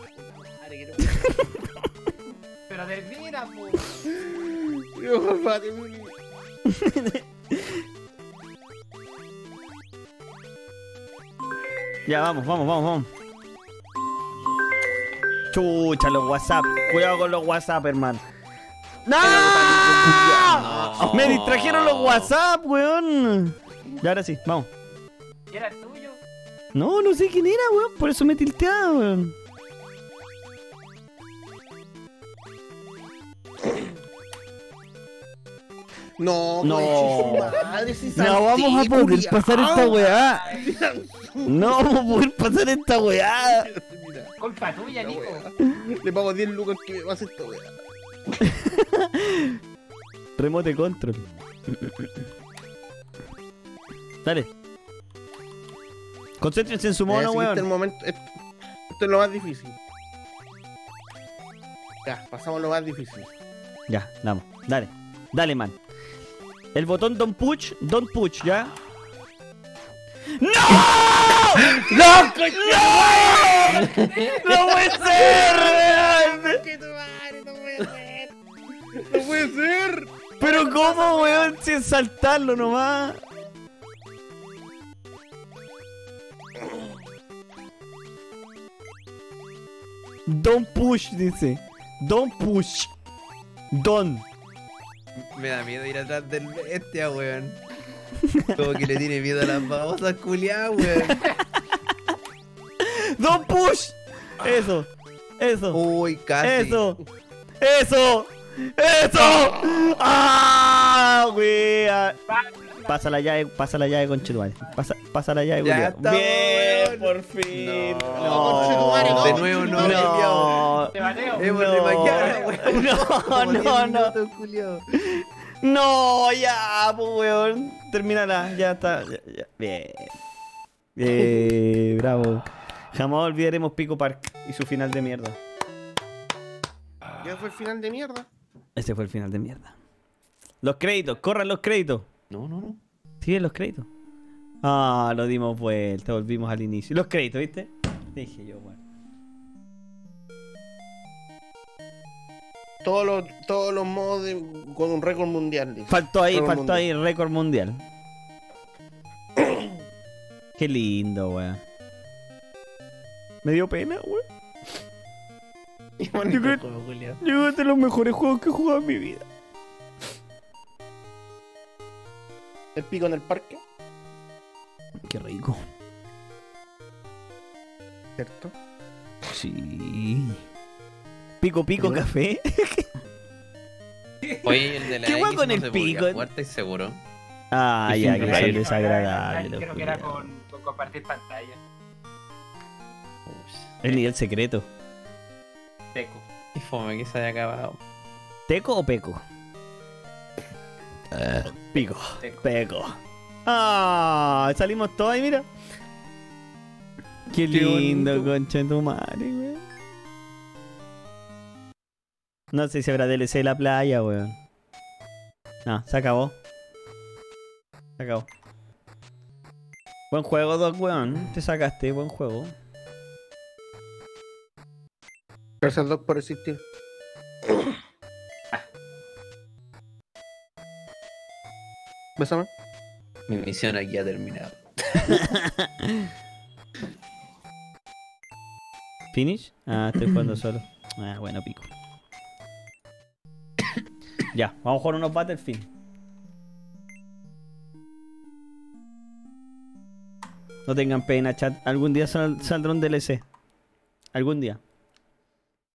Pero termina, po. Dios, padre mío. Ya, vamos, vamos, vamos, vamos. Chucha, los WhatsApp. Cuidado con los WhatsApp, hermano. ¡No! No. Me distrajeron los WhatsApp, weón. Ya, ahora sí, vamos. ¿Y era tuyo? No, no sé quién era, weón. Por eso me tilteaba, weón. No, No. conche su madre, si No salté, vamos a poder culiao. pasar esta weá. No vamos a poder pasar esta weá. Mira, Culpa tuya, la Nico. wea. Le pago diez lucas que me pase esta weá. Remote control. Dale. Concéntrense en su mono, Eh, siguiente el weón. momento. Esto, esto es lo más difícil. Ya, pasamos lo más difícil. Ya, vamos. Dale. Dale, man. El botón Don't Push, Don't Push, ¿ya? ¡No! ¡No, coño! ¡No puede ser, weón! No puede ser. No puede ser. Pero ¿cómo, weón? Sin saltarlo nomás. Don't push, dice. Don't push. Don't. Me da miedo ir atrás del bestia, weón. Como que le tiene miedo a las babosas culiadas, weón. Don't push. Eso. Eso. Uy, casi. Eso. Eso. Eso. ¡Ah, wea! Pasa la llave, pasa la llave, conchetumare. Pasa, pasa la llave, Ya culiao. estamos, Bien, weón. por fin. No, conchetumare, no. de nuevo no, No. Te bateo. Hemos No. de mañana, weón. No, Como no, diez no. minutos, culiao. No, ya, pues, weón. Termínala, ya está. Ya, ya. Bien. Bien, bravo. Jamás olvidaremos Pico Park y su final de mierda. Ya fue el final de mierda. Ese fue el final de mierda. Los créditos, corran los créditos. No, no, no. Siguen los créditos. Ah, lo dimos vuelta, volvimos al inicio. Los créditos, ¿viste? Dije yo, bueno. Todos los, todos los modos de- con un récord mundial. dice. Faltó ahí, Récord faltó mundial. ahí récord mundial. Qué lindo, weón. Me dio pena, weón. Qué bonito Yo creo- juego, Julio. Yo es de los mejores juegos que he jugado en mi vida. El pico en el parque, Qué rico. ¿cierto? Sí. Pico pico ¿Seguro? café. Oye, el de la ¿Qué X guay con no el se podía pico? jugar, ¿estáis seguro? Ah, Y ya, sin que reír. son desagradables. Creo los que era culiados. con, con compartir pantalla. El nivel secreto. Teco. Y fome que se haya acabado. ¿Teco o peco? Pico. Teco. Peco. Ah, salimos todos ahí, mira. Qué lindo, bonito. concha de tu madre, weón. No sé si habrá D L C de la playa, weón. No, se acabó. Se acabó. Buen juego, Doc, weón. Te sacaste, buen juego. Gracias, Doc, por existir. Bésame. Mi misión aquí ha terminado. ¿Finish? Ah, estoy jugando solo. Ah, bueno, pico. Ya, vamos a jugar unos Battlefield. No tengan pena, chat. Algún día sal- saldrá un D L C. Algún día.